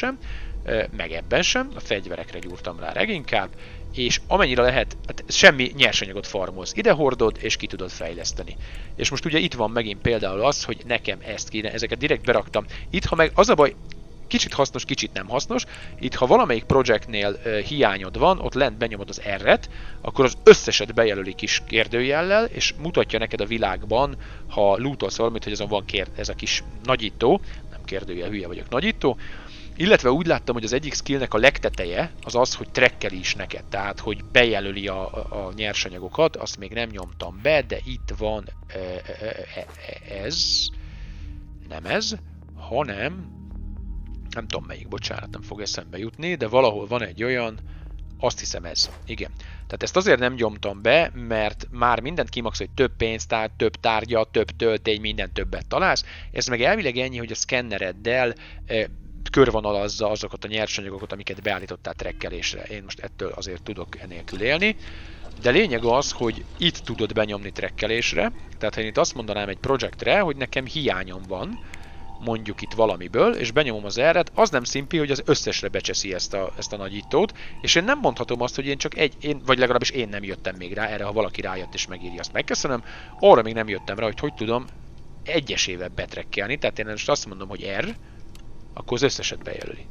ebben sem, a fegyverekre gyúrtam rá leginkább, és amennyire lehet, hát semmi nyersanyagot farmolsz, ide hordod, és ki tudod fejleszteni. És most ugye itt van megint például az, hogy nekem ezt kéne, ezeket direkt beraktam. Itt, ha meg az a baj, kicsit hasznos, kicsit nem hasznos. Itt, ha valamelyik projektnél hiányod van, ott lent benyomod az R-et, akkor az összeset bejelöli kis kérdőjellel, és mutatja neked a világban, ha lootolsz valamit, hogy azon van ez a kis nagyító, nem kérdőjel, hülye vagyok, nagyító. Illetve úgy láttam, hogy az egyik skillnek a legteteje az az, hogy trekkeli is neked, tehát hogy bejelöli a nyersanyagokat, azt még nem nyomtam be, de itt van ez, nem ez, hanem nem tudom melyik, bocsánat, nem fog eszembe jutni, de valahol van egy olyan, azt hiszem ez, igen. Tehát ezt azért nem nyomtam be, mert már mindent kimaxol, hogy több pénztár, több tárgya, több töltény, minden többet találsz. Ez meg elvileg ennyi, hogy a szkennereddel körvonalazza azokat a nyersanyagokat, amiket beállítottál trekkelésre. Én most ettől azért tudok enélkül élni. De lényeg az, hogy itt tudod benyomni trekkelésre, tehát ha én itt azt mondanám egy projektre, hogy nekem hiányom van, mondjuk itt valamiből, és benyomom az R-et, az nem szimpi, hogy az összesre becseszi ezt a nagyítót, és én nem mondhatom azt, hogy én csak vagy legalábbis én nem jöttem még rá, erre ha valaki rájött és megírja, azt megköszönöm, arra még nem jöttem rá, hogy tudom egyesével betrekkelni, tehát én most azt mondom, hogy R, akkor az összeset bejelöli.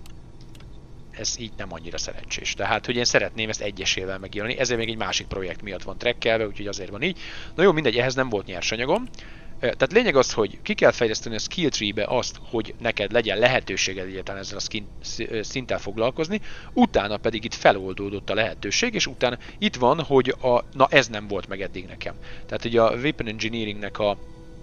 Ez így nem annyira szerencsés. Tehát, hogy én szeretném ezt egyesével megírni, ezért még egy másik projekt miatt van trekkelve, úgyhogy azért van így. Na jó, mindegy, ehhez nem volt nyersanyagom. Tehát lényeg az, hogy ki kell fejleszteni a skill tree-be azt, hogy neked legyen lehetőséged egyáltalán ezzel a szinttel foglalkozni, utána pedig itt feloldódott a lehetőség, és utána itt van, hogy na ez nem volt meg eddig nekem. Tehát, hogy a Weapon Engineeringnek a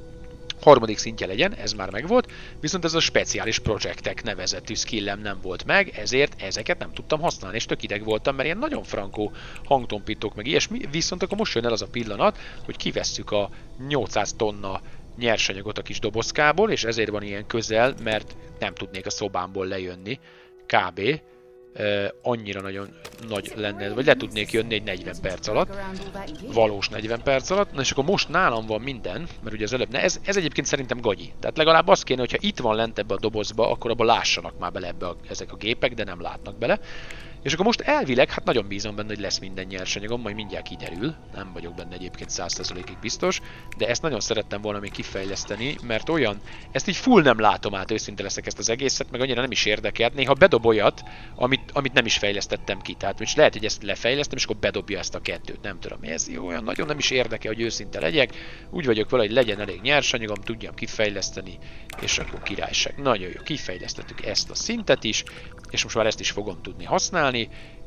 3. szintje legyen, ez már megvolt, viszont ez a speciális projektek nevezetű skillem nem volt meg, ezért ezeket nem tudtam használni, és tök ideg voltam, mert ilyen nagyon frankó hangtompítók meg ilyesmi, viszont akkor most jön el az a pillanat, hogy kivesszük a 800 tonna nyersanyagot a kis dobozkából, és ezért van ilyen közel, mert nem tudnék a szobámból lejönni, kb. Annyira nagyon nagy lenne, vagy le tudnék jönni egy 40 perc alatt, valós 40 perc alatt, na és akkor most nálam van minden, mert ugye az előbb, ez egyébként szerintem gagyi, tehát legalább az kéne, hogyha itt van lent ebbe a dobozba, akkor abba lássanak már bele ezek a gépek, de nem látnak bele. És akkor most elvileg, hát nagyon bízom benne, hogy lesz minden nyersanyagom, majd mindjárt kiderül, nem vagyok benne egyébként 100%-ig biztos, de ezt nagyon szerettem volna még kifejleszteni, mert olyan, ezt így full nem látom át, őszinte leszek ezt az egészet, meg annyira nem is érdekelt, néha bedob olyat, amit nem is fejlesztettem ki, tehát most lehet, hogy ezt lefejlesztem, és akkor bedobja ezt a kettőt, nem tudom, ez jó, olyan nagyon nem is érdekel, hogy őszinte legyek, úgy vagyok vele, hogy legyen elég nyersanyagom, tudjam kifejleszteni, és akkor királyság. Nagyon jó, kifejlesztettük ezt a szintet is, és most már ezt is fogom tudni használni,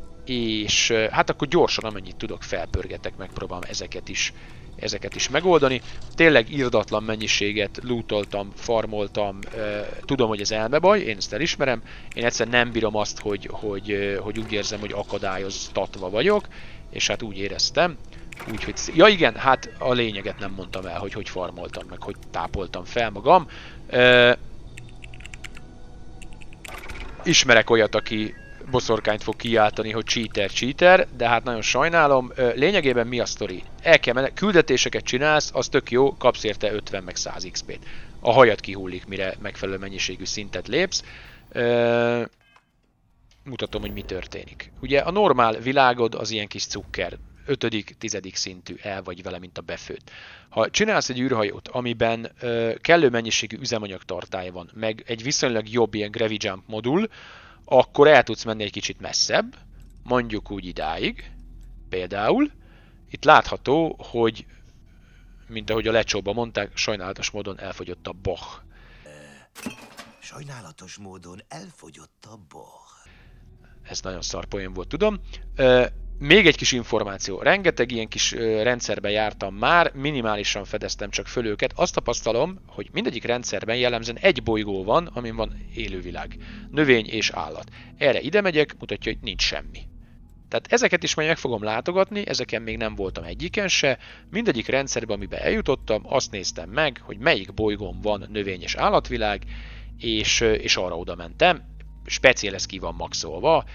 és hát akkor gyorsan amennyit tudok felpörgetek, megpróbálom ezeket is megoldani. Tényleg irdatlan mennyiséget lootoltam, farmoltam, tudom, hogy ez elmebaj, én ezt elismerem, én egyszer nem bírom azt, hogy úgy érzem, hogy akadályoztatva vagyok, és hát úgy éreztem. Úgyhogy, ja igen, hát a lényeget nem mondtam el, hogy farmoltam, meg hogy tápoltam fel magam. Ismerek olyat, aki boszorkányt fog kiáltani, hogy cheater, de hát nagyon sajnálom. Lényegében mi a sztori? Küldetéseket csinálsz, az tök jó, kapsz érte 50 meg 100 XP-t. A hajad kihullik, mire megfelelő mennyiségű szintet lépsz. Mutatom, hogy mi történik. Ugye a normál világod az ilyen kis cukker. 5., 10. szintű, el vagy vele, mint a befőtt. Ha csinálsz egy űrhajót, amiben kellő mennyiségű üzemanyagtartály van, meg egy viszonylag jobb ilyen Gravity-Jump modul, akkor el tudsz menni egy kicsit messzebb, mondjuk úgy idáig. Például itt látható, hogy mint ahogy a lecsóban mondták, sajnálatos módon elfogyott a Bach. Sajnálatos módon elfogyott a Bach. Ez nagyon szar poén volt, tudom. Még egy kis információ. Rengeteg ilyen kis rendszerben jártam már, minimálisan fedeztem csak föl őket. Azt tapasztalom, hogy mindegyik rendszerben jellemzően egy bolygó van, amin van élővilág. Növény és állat. Erre ide megyek, mutatja, hogy nincs semmi. Tehát ezeket is majd meg fogom látogatni, ezeken még nem voltam egyiken se. Mindegyik rendszerben, amiben eljutottam, azt néztem meg, hogy melyik bolygón van növény és állatvilág, és arra oda mentem. Speciál ez ki van maxolva,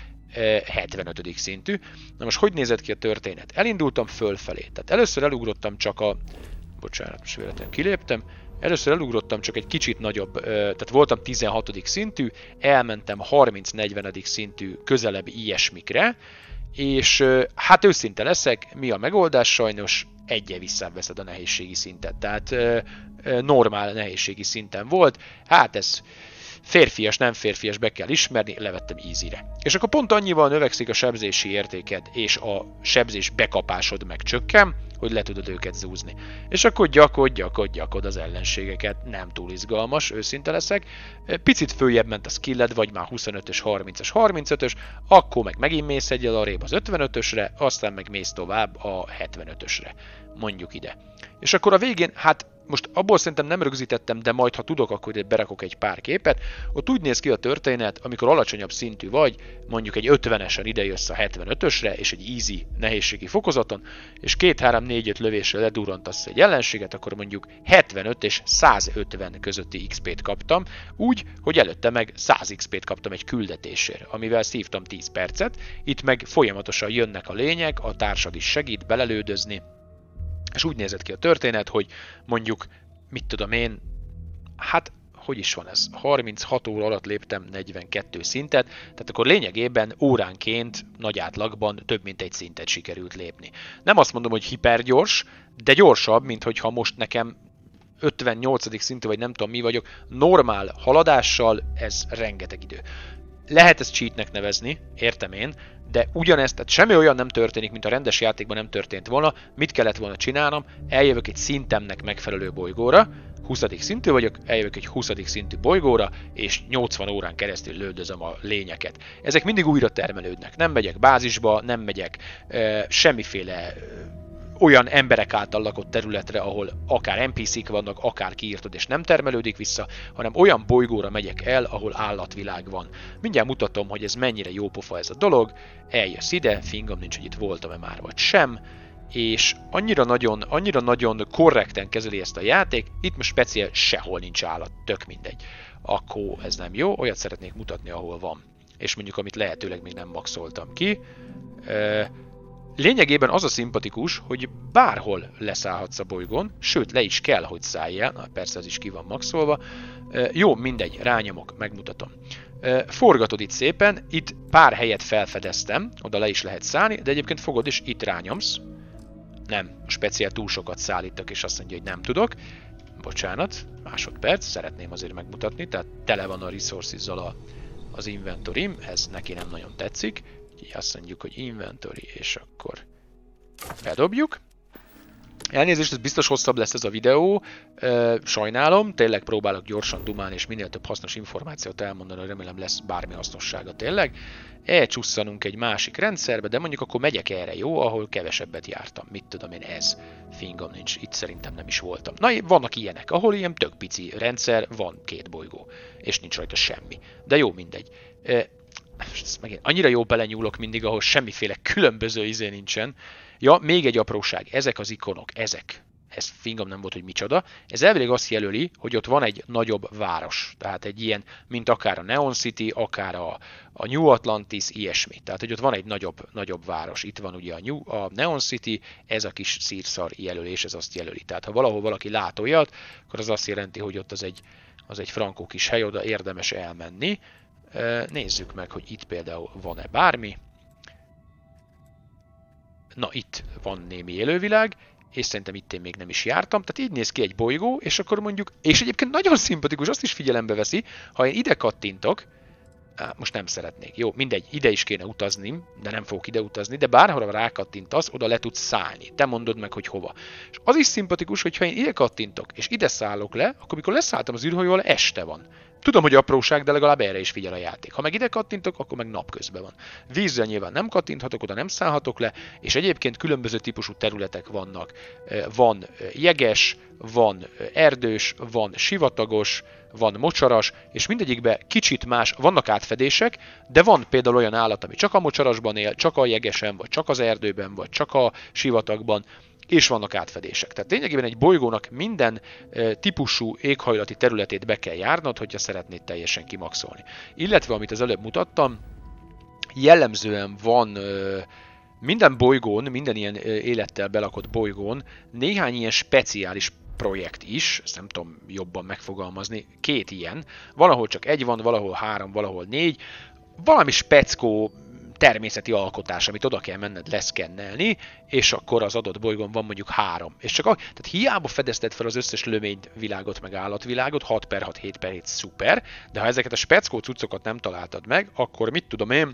75. szintű. Na most hogy nézett ki a történet? Elindultam fölfelé. Tehát először elugrottam csak a... Bocsánat, most véletlenül kiléptem. Először elugrottam csak egy kicsit nagyobb, tehát voltam 16. szintű, elmentem 30-40. szintű közelebb ilyesmikre, és hát őszinte leszek, mi a megoldás sajnos? Egyen visszaveszed a nehézségi szintet. Tehát normál nehézségi szinten volt. Hát ez férfias, nem férfias, be kell ismerni, levettem easy-re. És akkor pont annyival növekszik a sebzési értéked, és a sebzés bekapásod meg csökken, hogy le tudod őket zúzni. És akkor gyakod az ellenségeket, nem túl izgalmas, őszinte leszek. Picit följebb ment a skilled, vagy már 25-ös, 30-as, 35-ös, akkor meg megint mész egyel arrébb az 55-ösre, aztán meg mész tovább a 75-ösre. Mondjuk ide. És akkor a végén, hát most abból szerintem nem rögzítettem, de majd ha tudok, akkor berakok egy pár képet. Ott úgy néz ki a történet, amikor alacsonyabb szintű vagy, mondjuk egy 50-esen idejössz a 75-ösre, és egy easy nehézségi fokozaton, és 2-3-4-5 lövésre ledurrantasz egy ellenséget, akkor mondjuk 75 és 150 közötti XP-t kaptam, úgy, hogy előtte meg 100 XP-t kaptam egy küldetésért, amivel szívtam 10 percet, itt meg folyamatosan jönnek a lények, a társad is segít belelődözni, és úgy nézett ki a történet, hogy mondjuk, mit tudom én, hát, hogy is van ez, 36 óra alatt léptem 42 szintet, tehát akkor lényegében óránként nagy átlagban több mint egy szintet sikerült lépni. Nem azt mondom, hogy hipergyors, de gyorsabb, mint hogyha most nekem 58. szintű, vagy nem tudom mi vagyok, normál haladással ez rengeteg idő. Lehet ezt cheatnek nevezni, értem én, de ugyanezt, tehát semmi olyan nem történik, mint a rendes játékban nem történt volna. Mit kellett volna csinálnom? Eljövök egy szintemnek megfelelő bolygóra, 20. szintű vagyok, eljövök egy 20. szintű bolygóra, és 80 órán keresztül lődözöm a lényeket. Ezek mindig újra termelődnek. Nem megyek bázisba, nem megyek semmiféle olyan emberek által lakott területre, ahol akár NPC-k vannak, akár kiírtod és nem termelődik vissza, hanem olyan bolygóra megyek el, ahol állatvilág van. Mindjárt mutatom, hogy ez mennyire jó pofa ez a dolog, eljössz ide, fingom nincs, hogy itt voltam-e már vagy sem, és annyira nagyon korrekten kezeli ezt a játék, itt most speciál sehol nincs állat, tök mindegy. Akkor ez nem jó, olyat szeretnék mutatni, ahol van. És mondjuk, amit lehetőleg még nem maxoltam ki. Lényegében az a szimpatikus, hogy bárhol leszállhatsz a bolygón, sőt le is kell, hogy szálljál, na persze ez is ki van maxolva. Jó, mindegy, rányomok, megmutatom. Forgatod itt szépen, itt pár helyet felfedeztem, oda le is lehet szállni, de egyébként fogod és itt rányomsz. Nem, speciál túl sokat szállítok, és azt mondja, hogy nem tudok. Bocsánat, másodperc, szeretném azért megmutatni, tehát tele van a resources-zal az inventory-m, ez neki nem nagyon tetszik. Így azt mondjuk, hogy inventory, és akkor bedobjuk. Elnézést, ez biztos hosszabb lesz ez a videó, sajnálom, tényleg próbálok gyorsan dumálni, és minél több hasznos információt elmondani, remélem lesz bármi hasznossága tényleg. Elcsusszanunk egy másik rendszerbe, de mondjuk akkor megyek erre, jó, ahol kevesebbet jártam. Mit tudom én, ez. Fingom nincs, itt szerintem nem is voltam. Na, vannak ilyenek, ahol ilyen tök pici rendszer, van 2 bolygó, és nincs rajta semmi. De jó, mindegy. Megint annyira jó belenyúlok mindig, ahol semmiféle különböző izé nincsen. Ja, még egy apróság, ezek az ikonok, ezek. ez fingom nem volt, hogy micsoda. Ez elvileg azt jelöli, hogy ott van egy nagyobb város. Tehát egy ilyen, mint akár a Neon City, akár a New Atlantis, ilyesmi. Tehát, hogy ott van egy nagyobb város. Itt van ugye a Neon City, ez a kis szírszar jelölés, ez azt jelöli. Tehát, ha valahol valaki lát olyat, akkor az azt jelenti, hogy ott az egy frankó kis hely, oda érdemes elmenni. Nézzük meg, hogy itt például van-e bármi. Na, itt van némi élővilág, és szerintem itt én még nem is jártam. Tehát így néz ki egy bolygó, és akkor mondjuk, és egyébként nagyon szimpatikus, azt is figyelembe veszi, ha én ide kattintok, most nem szeretnék, jó, mindegy, ide is kéne utazni, de nem fogok ide utazni, de bárhol rákattintasz, oda le tudsz szállni. Te mondod meg, hogy hova. És az is szimpatikus, hogy ha én ide kattintok, és ide szállok le, akkor mikor leszálltam az űrhajóval, este van. Tudom, hogy apróság, de legalább erre is figyel a játék. Ha meg ide kattintok, akkor meg napközben van. Vízzel nyilván nem kattinthatok, oda nem szállhatok le, és egyébként különböző típusú területek vannak. Van jeges, van erdős, van sivatagos, van mocsaras, és mindegyikben kicsit más, vannak átfedések, de van például olyan állat, ami csak a mocsarasban él, csak a jegesen, vagy csak az erdőben, vagy csak a sivatagban, és vannak átfedések. Tehát lényegében egy bolygónak minden típusú éghajlati területét be kell járnod, hogyha szeretnéd teljesen kimaxolni. Illetve, amit az előbb mutattam, jellemzően van minden bolygón, minden ilyen élettel belakott bolygón néhány ilyen speciális projekt is, ezt nem tudom jobban megfogalmazni, 2 ilyen. Valahol csak 1 van, valahol 3, valahol 4. Valami speckó természeti alkotás, amit oda kell menned leszkennelni, és akkor az adott bolygón van mondjuk 3. És csak tehát hiába fedezted fel az összes löményvilágot, meg állatvilágot, 6x6, 7x7, szuper, de ha ezeket a speckó cuccokat nem találtad meg, akkor mit tudom én,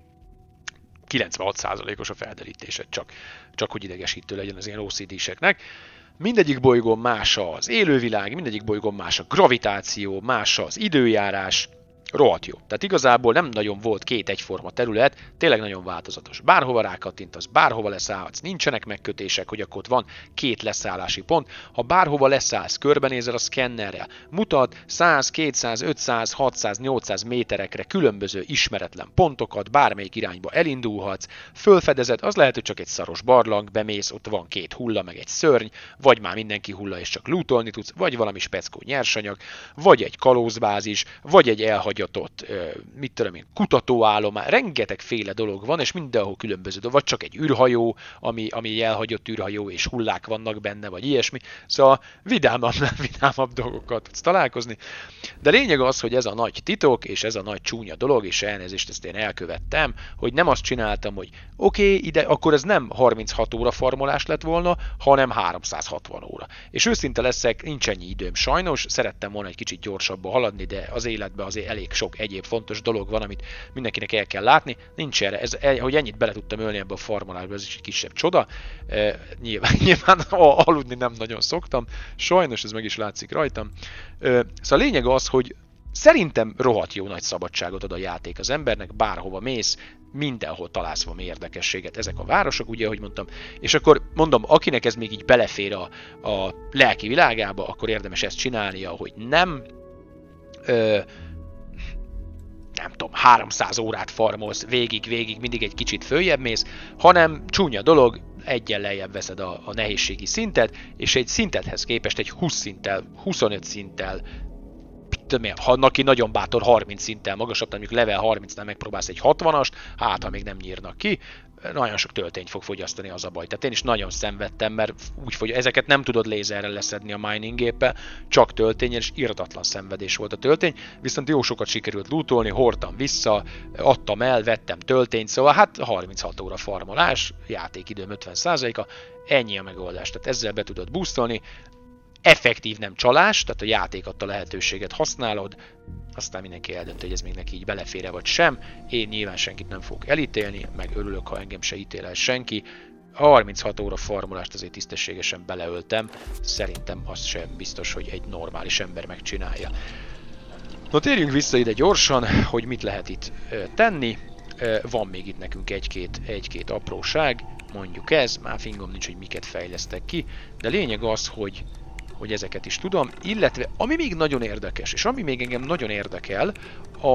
96%-os a felderítésed, csak hogy idegesítő legyen az ilyen OCD-seknek. Mindegyik bolygón más az élővilág, mindegyik bolygón más a gravitáció, más az időjárás, rohadt jó. Tehát igazából nem nagyon volt 2 egyforma terület, tényleg nagyon változatos. Bárhova rákattintasz, bárhova leszállhatsz, nincsenek megkötések, hogy akkor ott van 2 leszállási pont. Ha bárhova leszállsz, körbenézel a szkennerrel, mutat 100, 200, 500, 600, 800 méterekre különböző ismeretlen pontokat, bármelyik irányba elindulhatsz, fölfedezed, az lehet, hogy csak egy szaros barlang, bemész, ott van 2 hulla, meg egy szörny, vagy már mindenki hulla és csak lootolni tudsz, vagy valami speckó nyersanyag, vagy egy kalózbázis, vagy egy elhagyatott, mit tudom én, kutatóállomány, rengetegféle dolog van, és mindenhol különböző dolog, vagy csak egy űrhajó, ami elhagyott űrhajó, és hullák vannak benne, vagy ilyesmi. Szóval vidámabb dolgokat tudsz találkozni. De lényeg az, hogy ez a nagy titok, és ez a nagy csúnya dolog, és elnézést, ezt én elkövettem, hogy nem azt csináltam, hogy oké, ide, akkor ez nem 36 óra farmolás lett volna, hanem 360 óra. És őszinte leszek, nincs ennyi időm sajnos, szerettem volna egy kicsit gyorsabban haladni, de az életben azért elég sok egyéb fontos dolog van, amit mindenkinek el kell látni. Nincs erre, hogy ennyit bele tudtam ölni ebbe a farmolásba, ez is egy kisebb csoda. Nyilván aludni nem nagyon szoktam, sajnos ez meg is látszik rajtam. Szóval a lényeg az, hogy szerintem rohadt jó nagy szabadságot ad a játék az embernek, bárhova mész, mindenhol találsz valami érdekességet. Ezek a városok, ugye, ahogy mondtam. És akkor mondom, akinek ez még így belefér a lelki világába, akkor érdemes ezt csinálnia, hogy nem tudom, 300 órát farmolsz végig, mindig egy kicsit följebb mész, hanem csúnya dolog, egyen lejjebb veszed a nehézségi szintet, és egy szintethez képest egy 20 szinttel, 25 szinttel, ha aki nagyon bátor 30 szinttel magasabb, tehát mondjuk level 30-nál megpróbálsz egy 60-ast, hát ha még nem nyírnak ki, nagyon sok töltényt fog fogyasztani, az a baj. Tehát én is nagyon szenvedtem, mert ezeket nem tudod lézerrel leszedni a mining géppel, csak töltényen, és irdatlan szenvedés volt a töltény, viszont jó sokat sikerült lootolni, hordtam vissza, adtam el, vettem töltényt, szóval hát 36 óra farmolás, játékidőm 50%-a, ennyi a megoldás, tehát ezzel be tudod boostolni, effektív nem csalás, tehát a játék adta lehetőséget használod, aztán mindenki eldönti, hogy ez még neki így belefér-e vagy sem. Én nyilván senkit nem fogok elítélni, meg örülök, ha engem se ítél el senki. A 36 óra formulást azért tisztességesen beleöltem, szerintem az sem biztos, hogy egy normális ember megcsinálja. No, térjünk vissza ide gyorsan, hogy mit lehet itt tenni. Van még itt nekünk egy-két apróság, mondjuk ez, már fingom nincs, hogy miket fejlesztek ki, de lényeg az, hogy ezeket is tudom, illetve ami még nagyon érdekes, és ami még engem nagyon érdekel,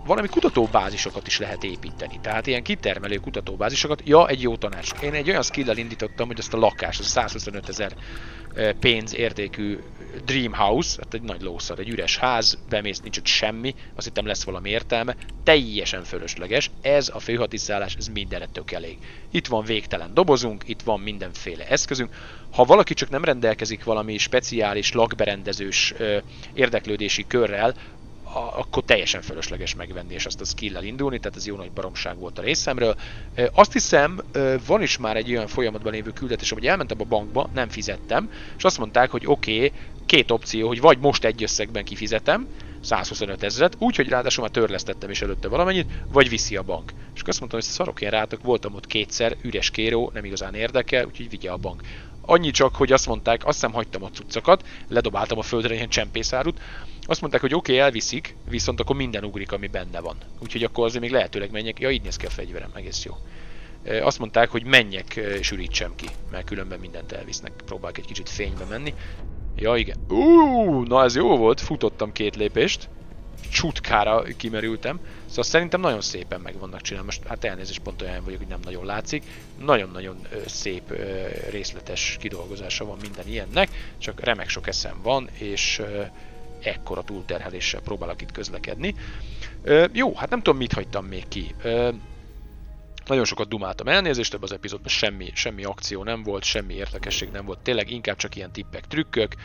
valami kutatóbázisokat is lehet építeni. Tehát ilyen kitermelő kutatóbázisokat. Ja, egy jó tanács. Én egy olyan skill-lel indítottam, hogy azt a lakás, az 125 000 pénz értékű Dream House, hát egy nagy lószar, egy üres ház, bemész, nincs ott semmi, azt hittem lesz valami értelme, teljesen fölösleges, ez a főhadiszállás, ez mindenre tök elég. Itt van végtelen dobozunk, itt van mindenféle eszközünk. Ha valaki csak nem rendelkezik valami speciális lakberendezős érdeklődési körrel, akkor teljesen fölösleges megvenni és azt a skill-lel indulni, tehát ez jó nagy baromság volt a részemről. Azt hiszem, van is már egy olyan folyamatban lévő küldetés, hogy elmentem a bankba, nem fizettem, és azt mondták, hogy oké, két opció, hogy vagy most egy összegben kifizetem, 125 000, úgyhogy ráadásul már törlesztettem is előtte valamennyit, vagy viszi a bank. És azt mondtam, hogy szarok én rátok, voltam ott kétszer, üres kéró, nem igazán érdekel, úgyhogy vigye a bank. Annyi csak, hogy azt mondták, azt hiszem hagytam a cuccokat, ledobáltam a földre ilyen csempészárut, azt mondták, hogy oké, elviszik, viszont akkor minden ugrik, ami benne van. Úgyhogy akkor azért még lehetőleg menjek. Ja, így néz ki a fegyverem, egész jó. Azt mondták, hogy menjek és ürítsem ki, mert különben mindent elvisznek. Próbálok egy kicsit fénybe menni. Ja, igen. Na ez jó volt, futottam 2 lépést. Csutkára kimerültem. Szóval szerintem nagyon szépen meg vannak csinálni. Most hát elnézést, pont olyan vagyok, hogy nem nagyon látszik. Nagyon-nagyon szép részletes kidolgozása van minden ilyennek. Csak remek sok eszem van, és ekkora túlterheléssel próbálok itt közlekedni. Jó, hát nem tudom, mit hagytam még ki. Nagyon sokat dumáltam, elnézést, ebben az epizódban semmi akció nem volt, semmi érdekesség nem volt, tényleg inkább csak ilyen tippek, trükkök.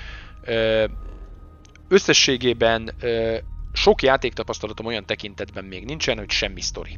Összességében sok játéktapasztalatom olyan tekintetben még nincsen, hogy semmi sztori.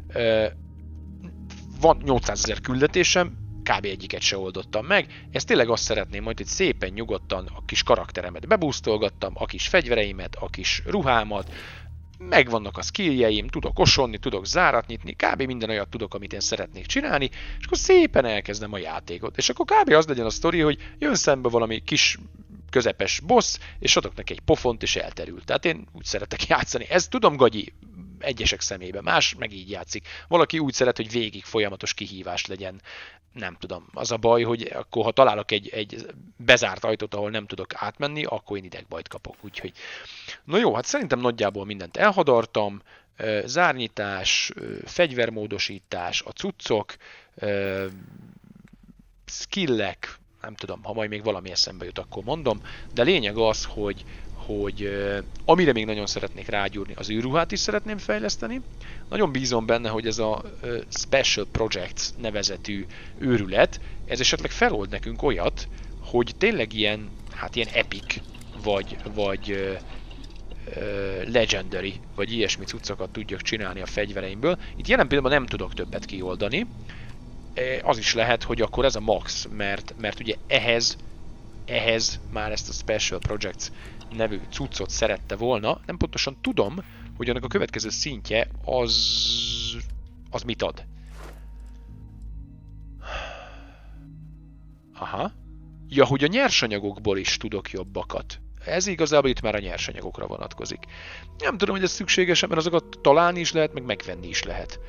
Van 800 000 küldetésem, kb. Egyiket se oldottam meg. Ezt tényleg azt szeretném majd, hogy szépen nyugodtan a kis karakteremet bebúsztolgattam, a kis fegyvereimet, a kis ruhámat, megvannak a skilljeim, tudok osonni, tudok zárat nyitni, kb. Minden olyat tudok, amit én szeretnék csinálni, és akkor szépen elkezdem a játékot. És akkor kb. Az legyen a sztori, hogy jön szembe valami kis közepes boss, és adok neki egy pofont, és elterül. Tehát én úgy szeretek játszani. Ez tudom, gagyi, egyesek szemébe, más meg így játszik. Valaki úgy szeret, hogy végig folyamatos kihívás legyen. Nem tudom. Az a baj, hogy akkor ha találok egy bezárt ajtót, ahol nem tudok átmenni, akkor én idegbajt kapok. Úgyhogy... No jó, hát szerintem nagyjából mindent elhadartam. Zárnyitás, fegyvermódosítás, a cuccok, skillek, nem tudom, ha majd még valami eszembe jut, akkor mondom. De lényeg az, hogy amire még nagyon szeretnék rágyúrni, az űrruhát is szeretném fejleszteni. Nagyon bízom benne, hogy ez a Special Projects nevezetű őrület, ez esetleg felold nekünk olyat, hogy tényleg ilyen epic, vagy legendary, vagy ilyesmi cuccokat tudjak csinálni a fegyvereimből. Itt jelen pillanatban nem tudok többet kioldani. Az is lehet, hogy akkor ez a max, mert ugye ehhez már ezt a Special Projects nevű cuccot szerette volna. Nem pontosan tudom, hogy annak a következő szintje az mit ad. Aha. Ja, hogy a nyersanyagokból is tudok jobbakat. Ez igazából itt már a nyersanyagokra vonatkozik. Nem tudom, hogy ez szükséges, mert azokat találni is lehet, meg megvenni is lehet.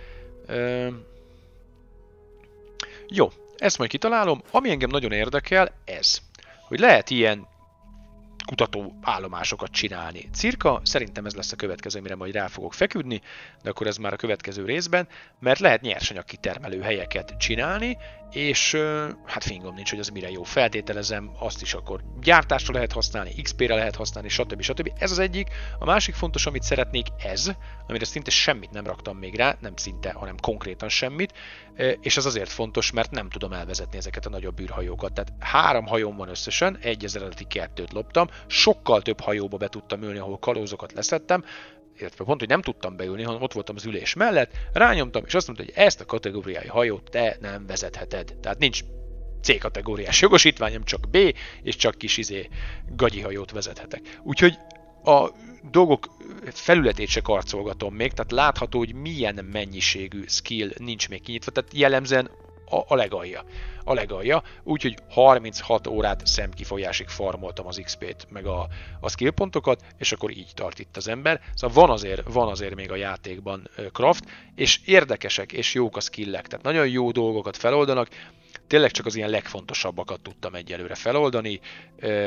Jó, ezt majd kitalálom. Ami engem nagyon érdekel, ez. Hogy lehet ilyen kutató állomásokat csinálni. Cirka, szerintem ez lesz a következő, mire majd rá fogok feküdni, de akkor ez már a következő részben, mert lehet nyersanyag kitermelő helyeket csinálni, és hát fingom nincs, hogy az mire jó. Feltételezem, azt is akkor gyártásra lehet használni, XP-re lehet használni, stb. Ez az egyik. A másik fontos, amit szeretnék, ez, amire szinte semmit nem raktam még rá, nem szinte, hanem konkrétan semmit, és az azért fontos, mert nem tudom elvezetni ezeket a nagyobb űrhajókat. Tehát 3 hajóm van összesen, egy az eredeti 2-t loptam, sokkal több hajóba be tudtam ülni, ahol kalózokat leszettem, illetve pont, hogy nem tudtam beülni, hanem ott voltam az ülés mellett, rányomtam, és azt mondta, hogy ezt a kategóriai hajót te nem vezetheted. Tehát nincs C-kategóriás jogosítványom, csak B, és csak kis gagyi hajót vezethetek. Úgyhogy a dolgok felületét se karcolgatom még, tehát látható, hogy milyen mennyiségű skill nincs még kinyitva, tehát jellemzően a legalja. Úgyhogy 36 órát szemkifolyásig farmoltam az XP-t, meg a skill pontokat, és akkor így tart itt az ember. Szóval van azért még a játékban craft, és érdekesek és jók a skillek, tehát nagyon jó dolgokat feloldanak. Tényleg csak az ilyen legfontosabbakat tudtam egyelőre feloldani.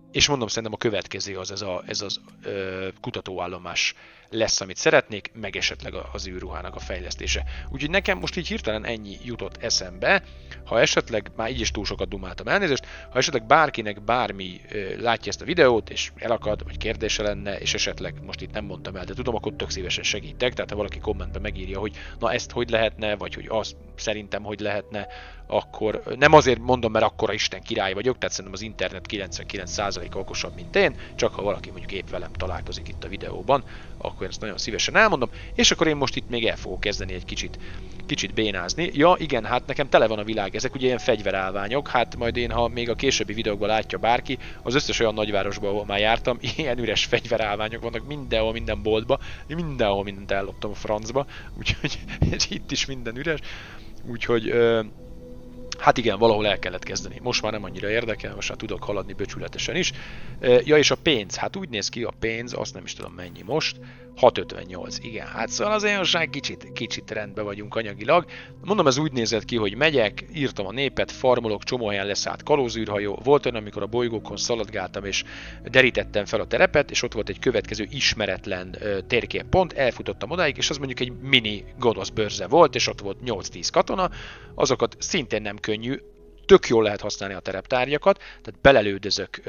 és mondom, szerintem a következő ez az kutatóállomás lesz, amit szeretnék, meg esetleg az űrruhának a fejlesztése. Úgyhogy nekem most így hirtelen ennyi jutott eszembe, ha esetleg, már így is túl sokat dumáltam, elnézést, ha esetleg bárkinek bármi látja ezt a videót, és elakad, vagy kérdése lenne, és esetleg most itt nem mondtam el, de tudom, akkor tök szívesen segítek, tehát ha valaki kommentben megírja, hogy na ezt hogy lehetne, vagy hogy azt szerintem hogy lehetne, akkor nem azért mondom, mert akkora Isten király vagyok, tehát szerintem az internet 99%-a okosabb, mint én, csak ha valaki mondjuk épp velem találkozik itt a videóban, akkor ezt nagyon szívesen elmondom, és akkor én most itt még el fogok kezdeni egy kicsit bénázni. Ja, igen, hát nekem tele van a világ, ezek ugye ilyen fegyverállványok, hát majd én, ha még a későbbi videókban látja bárki, az összes olyan nagyvárosban, ahol már jártam, ilyen üres fegyverállványok vannak mindenhol, minden boltba, mindenhol mindent elloptam a francba, úgyhogy itt is minden üres, úgyhogy hát igen, valahol el kellett kezdeni. Most már nem annyira érdekel, most már tudok haladni becsületesen is. Ja, és a pénz, hát úgy néz ki a pénz, azt nem is tudom mennyi most, 6,58, igen, hát szóval az olyanság kicsit rendben vagyunk anyagilag. Mondom, ez úgy nézett ki, hogy megyek, írtam a népet, farmolok, csomó helyen leszállt kalózűrhajó. Volt olyan, amikor a bolygókon szaladgáltam, és derítettem fel a terepet, és ott volt egy következő ismeretlen térképpont, elfutottam odáig, és az mondjuk egy mini gonosz bőrze volt, és ott volt 8-10 katona, azokat szintén nem könnyű, tök jól lehet használni a tereptárgyakat, tehát belelődözök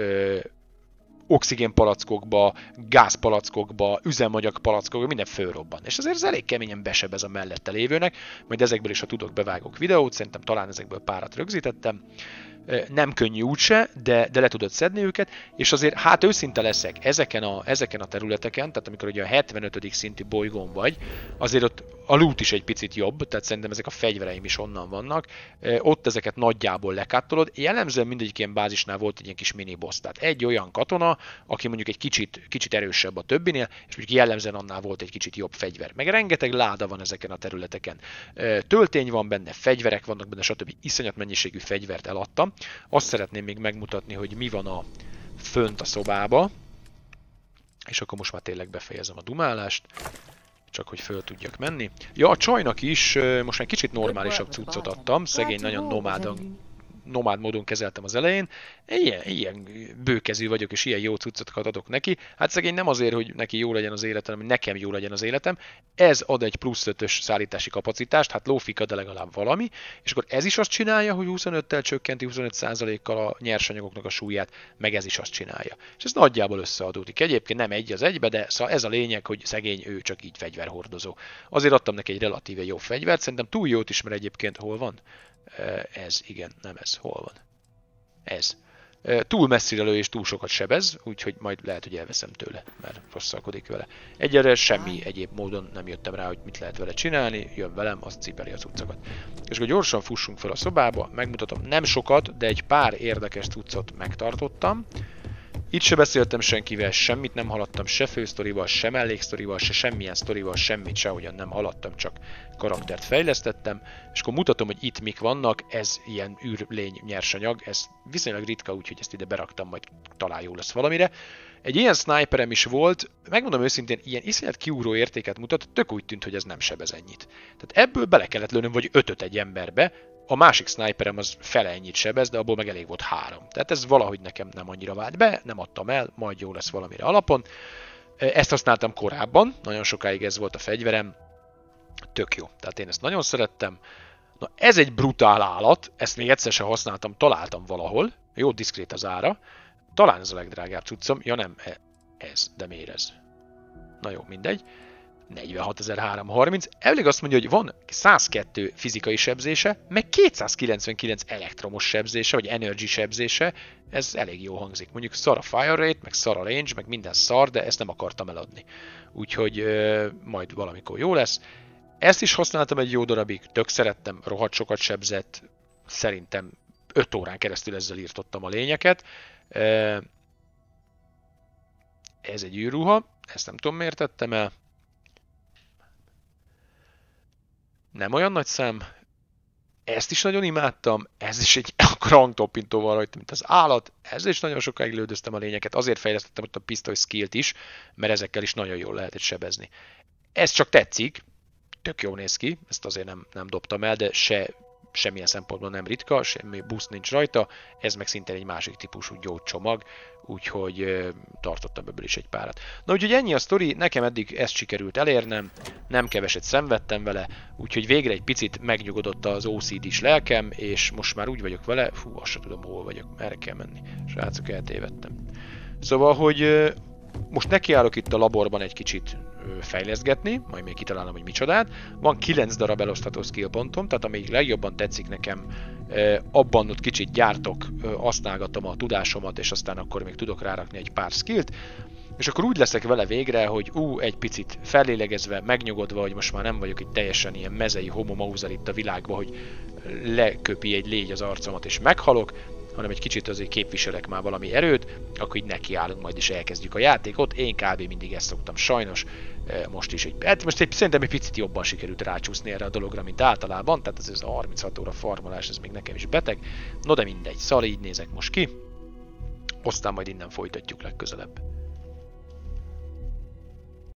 oxigénpalackokba, gázpalackokba, üzemanyag palackokba, minden fölrobban. És azért ez elég keményen besebez a mellette lévőnek, majd ezekből is, ha tudok, bevágok videót, szerintem talán ezekből párat rögzítettem. Nem könnyű úgyse, de le tudod szedni őket, és azért hát őszinte leszek, ezeken a területeken, tehát amikor ugye a 75. szintű bolygón vagy, azért ott a loot is egy picit jobb, tehát szerintem ezek a fegyvereim is onnan vannak, ott ezeket nagyjából lekáttolod, jellemzően mindegyik ilyen bázisnál volt egy ilyen kis mini-boss, tehát egy olyan katona, aki mondjuk egy kicsit erősebb a többinél, és mondjuk jellemzően annál volt egy kicsit jobb fegyver. Meg rengeteg láda van ezeken a területeken. Töltény van benne, fegyverek vannak benne, stb. Iszonyat mennyiségű fegyvert eladtam. Azt szeretném még megmutatni, hogy mi van fönt a szobába, és akkor most már tényleg befejezem a dumálást, csak hogy föl tudjak menni. Ja, a csajnak is most már kicsit normálisabb cuccot adtam, szegény nagyon nomád módon kezeltem az elején. Ilyen bőkezű vagyok, és ilyen jó cuccokat adok neki. Hát szegény nem azért, hogy neki jó legyen az életem, hanem nekem jó legyen az életem. Ez ad egy plusz 5-ös szállítási kapacitást, hát lófika, de legalább valami. És akkor ez is azt csinálja, hogy 25-tel csökkenti 25%-kal a nyersanyagoknak a súlyát, meg ez is azt csinálja. És ez nagyjából összeadódik. Egyébként nem egy az egybe, de szóval ez a lényeg, hogy szegény ő csak így fegyverhordozó. Azért adtam neki egy relatíve jó fegyvert, szerintem túl jót is, mert egyébként hol van? Ez, igen, nem ez. Hol van? Ez. Túl messzire lő és túl sokat sebez, úgyhogy majd lehet, hogy elveszem tőle, mert rosszalkodik vele. Egyelőre semmi egyéb módon nem jöttem rá, hogy mit lehet vele csinálni, jön velem, azt cipeli az cuccokat. És akkor gyorsan fussunk fel a szobába, megmutatom, nem sokat, de egy pár érdekes cuccot megtartottam. Itt se beszéltem senkivel, semmit nem haladtam, se fősztorival, se melléksztorival, se semmilyen sztorival, semmit sehogyan nem haladtam, csak karaktert fejlesztettem, és akkor mutatom, hogy itt mik vannak, ez ilyen űrlény nyersanyag, ez viszonylag ritka, úgyhogy ezt ide beraktam, majd talán jó lesz valamire. Egy ilyen sniperem is volt, megmondom őszintén, ilyen iszonyat kiugró értéket mutat, tök úgy tűnt, hogy ez nem sebez ennyit. Tehát ebből bele kellett lőnöm vagy 5-öt egy emberbe, a másik sniperem az fele ennyit sebez, de abból meg elég volt 3. Tehát ez valahogy nekem nem annyira vált be, nem adtam el, majd jó lesz valamire alapon. Ezt használtam korábban, nagyon sokáig ez volt a fegyverem, tök jó, tehát én ezt nagyon szerettem. Na ez egy brutál állat, ezt még egyszer sem használtam, találtam valahol, jó diszkrét az ára, talán ez a legdrágább cuccom, ja nem, ez, de miért ez? Na jó, mindegy. 46.330. Elég azt mondja, hogy van 102 fizikai sebzése, meg 299 elektromos sebzése, vagy energy sebzése. Ez elég jó hangzik. Mondjuk szar a fire rate, meg szar a range, meg minden szar, de ezt nem akartam eladni. Úgyhogy majd valamikor jó lesz. Ezt is használtam egy jó darabig, tök szerettem, rohadt sokat sebzett. Szerintem 5 órán keresztül ezzel írtottam a lényeket. Ez egy űrruha, ezt nem tudom miért tettem el. Nem olyan nagy szám. Ezt is nagyon imádtam. Ez is egy hangtoppintóval rajta, mint az állat. Ezzel is nagyon sokáig lődöztem a lényeket. Azért fejlesztettem ott a pisztoly skillt is, mert ezekkel is nagyon jól lehetett sebezni. Ez csak tetszik. Tök jó néz ki. Ezt azért nem dobtam el, de se semmilyen szempontból nem ritka, semmi busz nincs rajta, ez meg szintén egy másik típusú gyógycsomag, úgyhogy tartottam ebből is egy párat. Na úgyhogy ennyi a sztori, nekem eddig ezt sikerült elérnem, nem keveset szenvedtem vele, úgyhogy végre egy picit megnyugodott az OCD-s lelkem, és most már úgy vagyok vele, azt sem tudom hol vagyok, merre kell menni, srácok, eltévedtem. Szóval, hogy most nekiállok itt a laborban egy kicsit fejleszgetni, majd még kitalálom, hogy micsodát. Van 9 darab elosztható skill pontom, tehát amelyik legjobban tetszik nekem, abban ott kicsit gyártok, használgatom a tudásomat, és aztán akkor még tudok rárakni egy pár skillt, és akkor úgy leszek vele végre, hogy egy picit fellélegezve, megnyugodva, hogy most már nem vagyok itt teljesen ilyen mezei homo mauser itt a világban, hogy leköpi egy légy az arcomat és meghalok, hanem egy kicsit azért képviselek már valami erőt, akkor így nekiállunk majd is elkezdjük a játékot. Én kb. Mindig ezt szoktam sajnos, most is szerintem egy picit jobban sikerült rácsúszni erre a dologra, mint általában, tehát ez a 36 óra farmolás, ez még nekem is beteg. No de mindegy, szóval így nézek most ki, aztán majd innen folytatjuk legközelebb.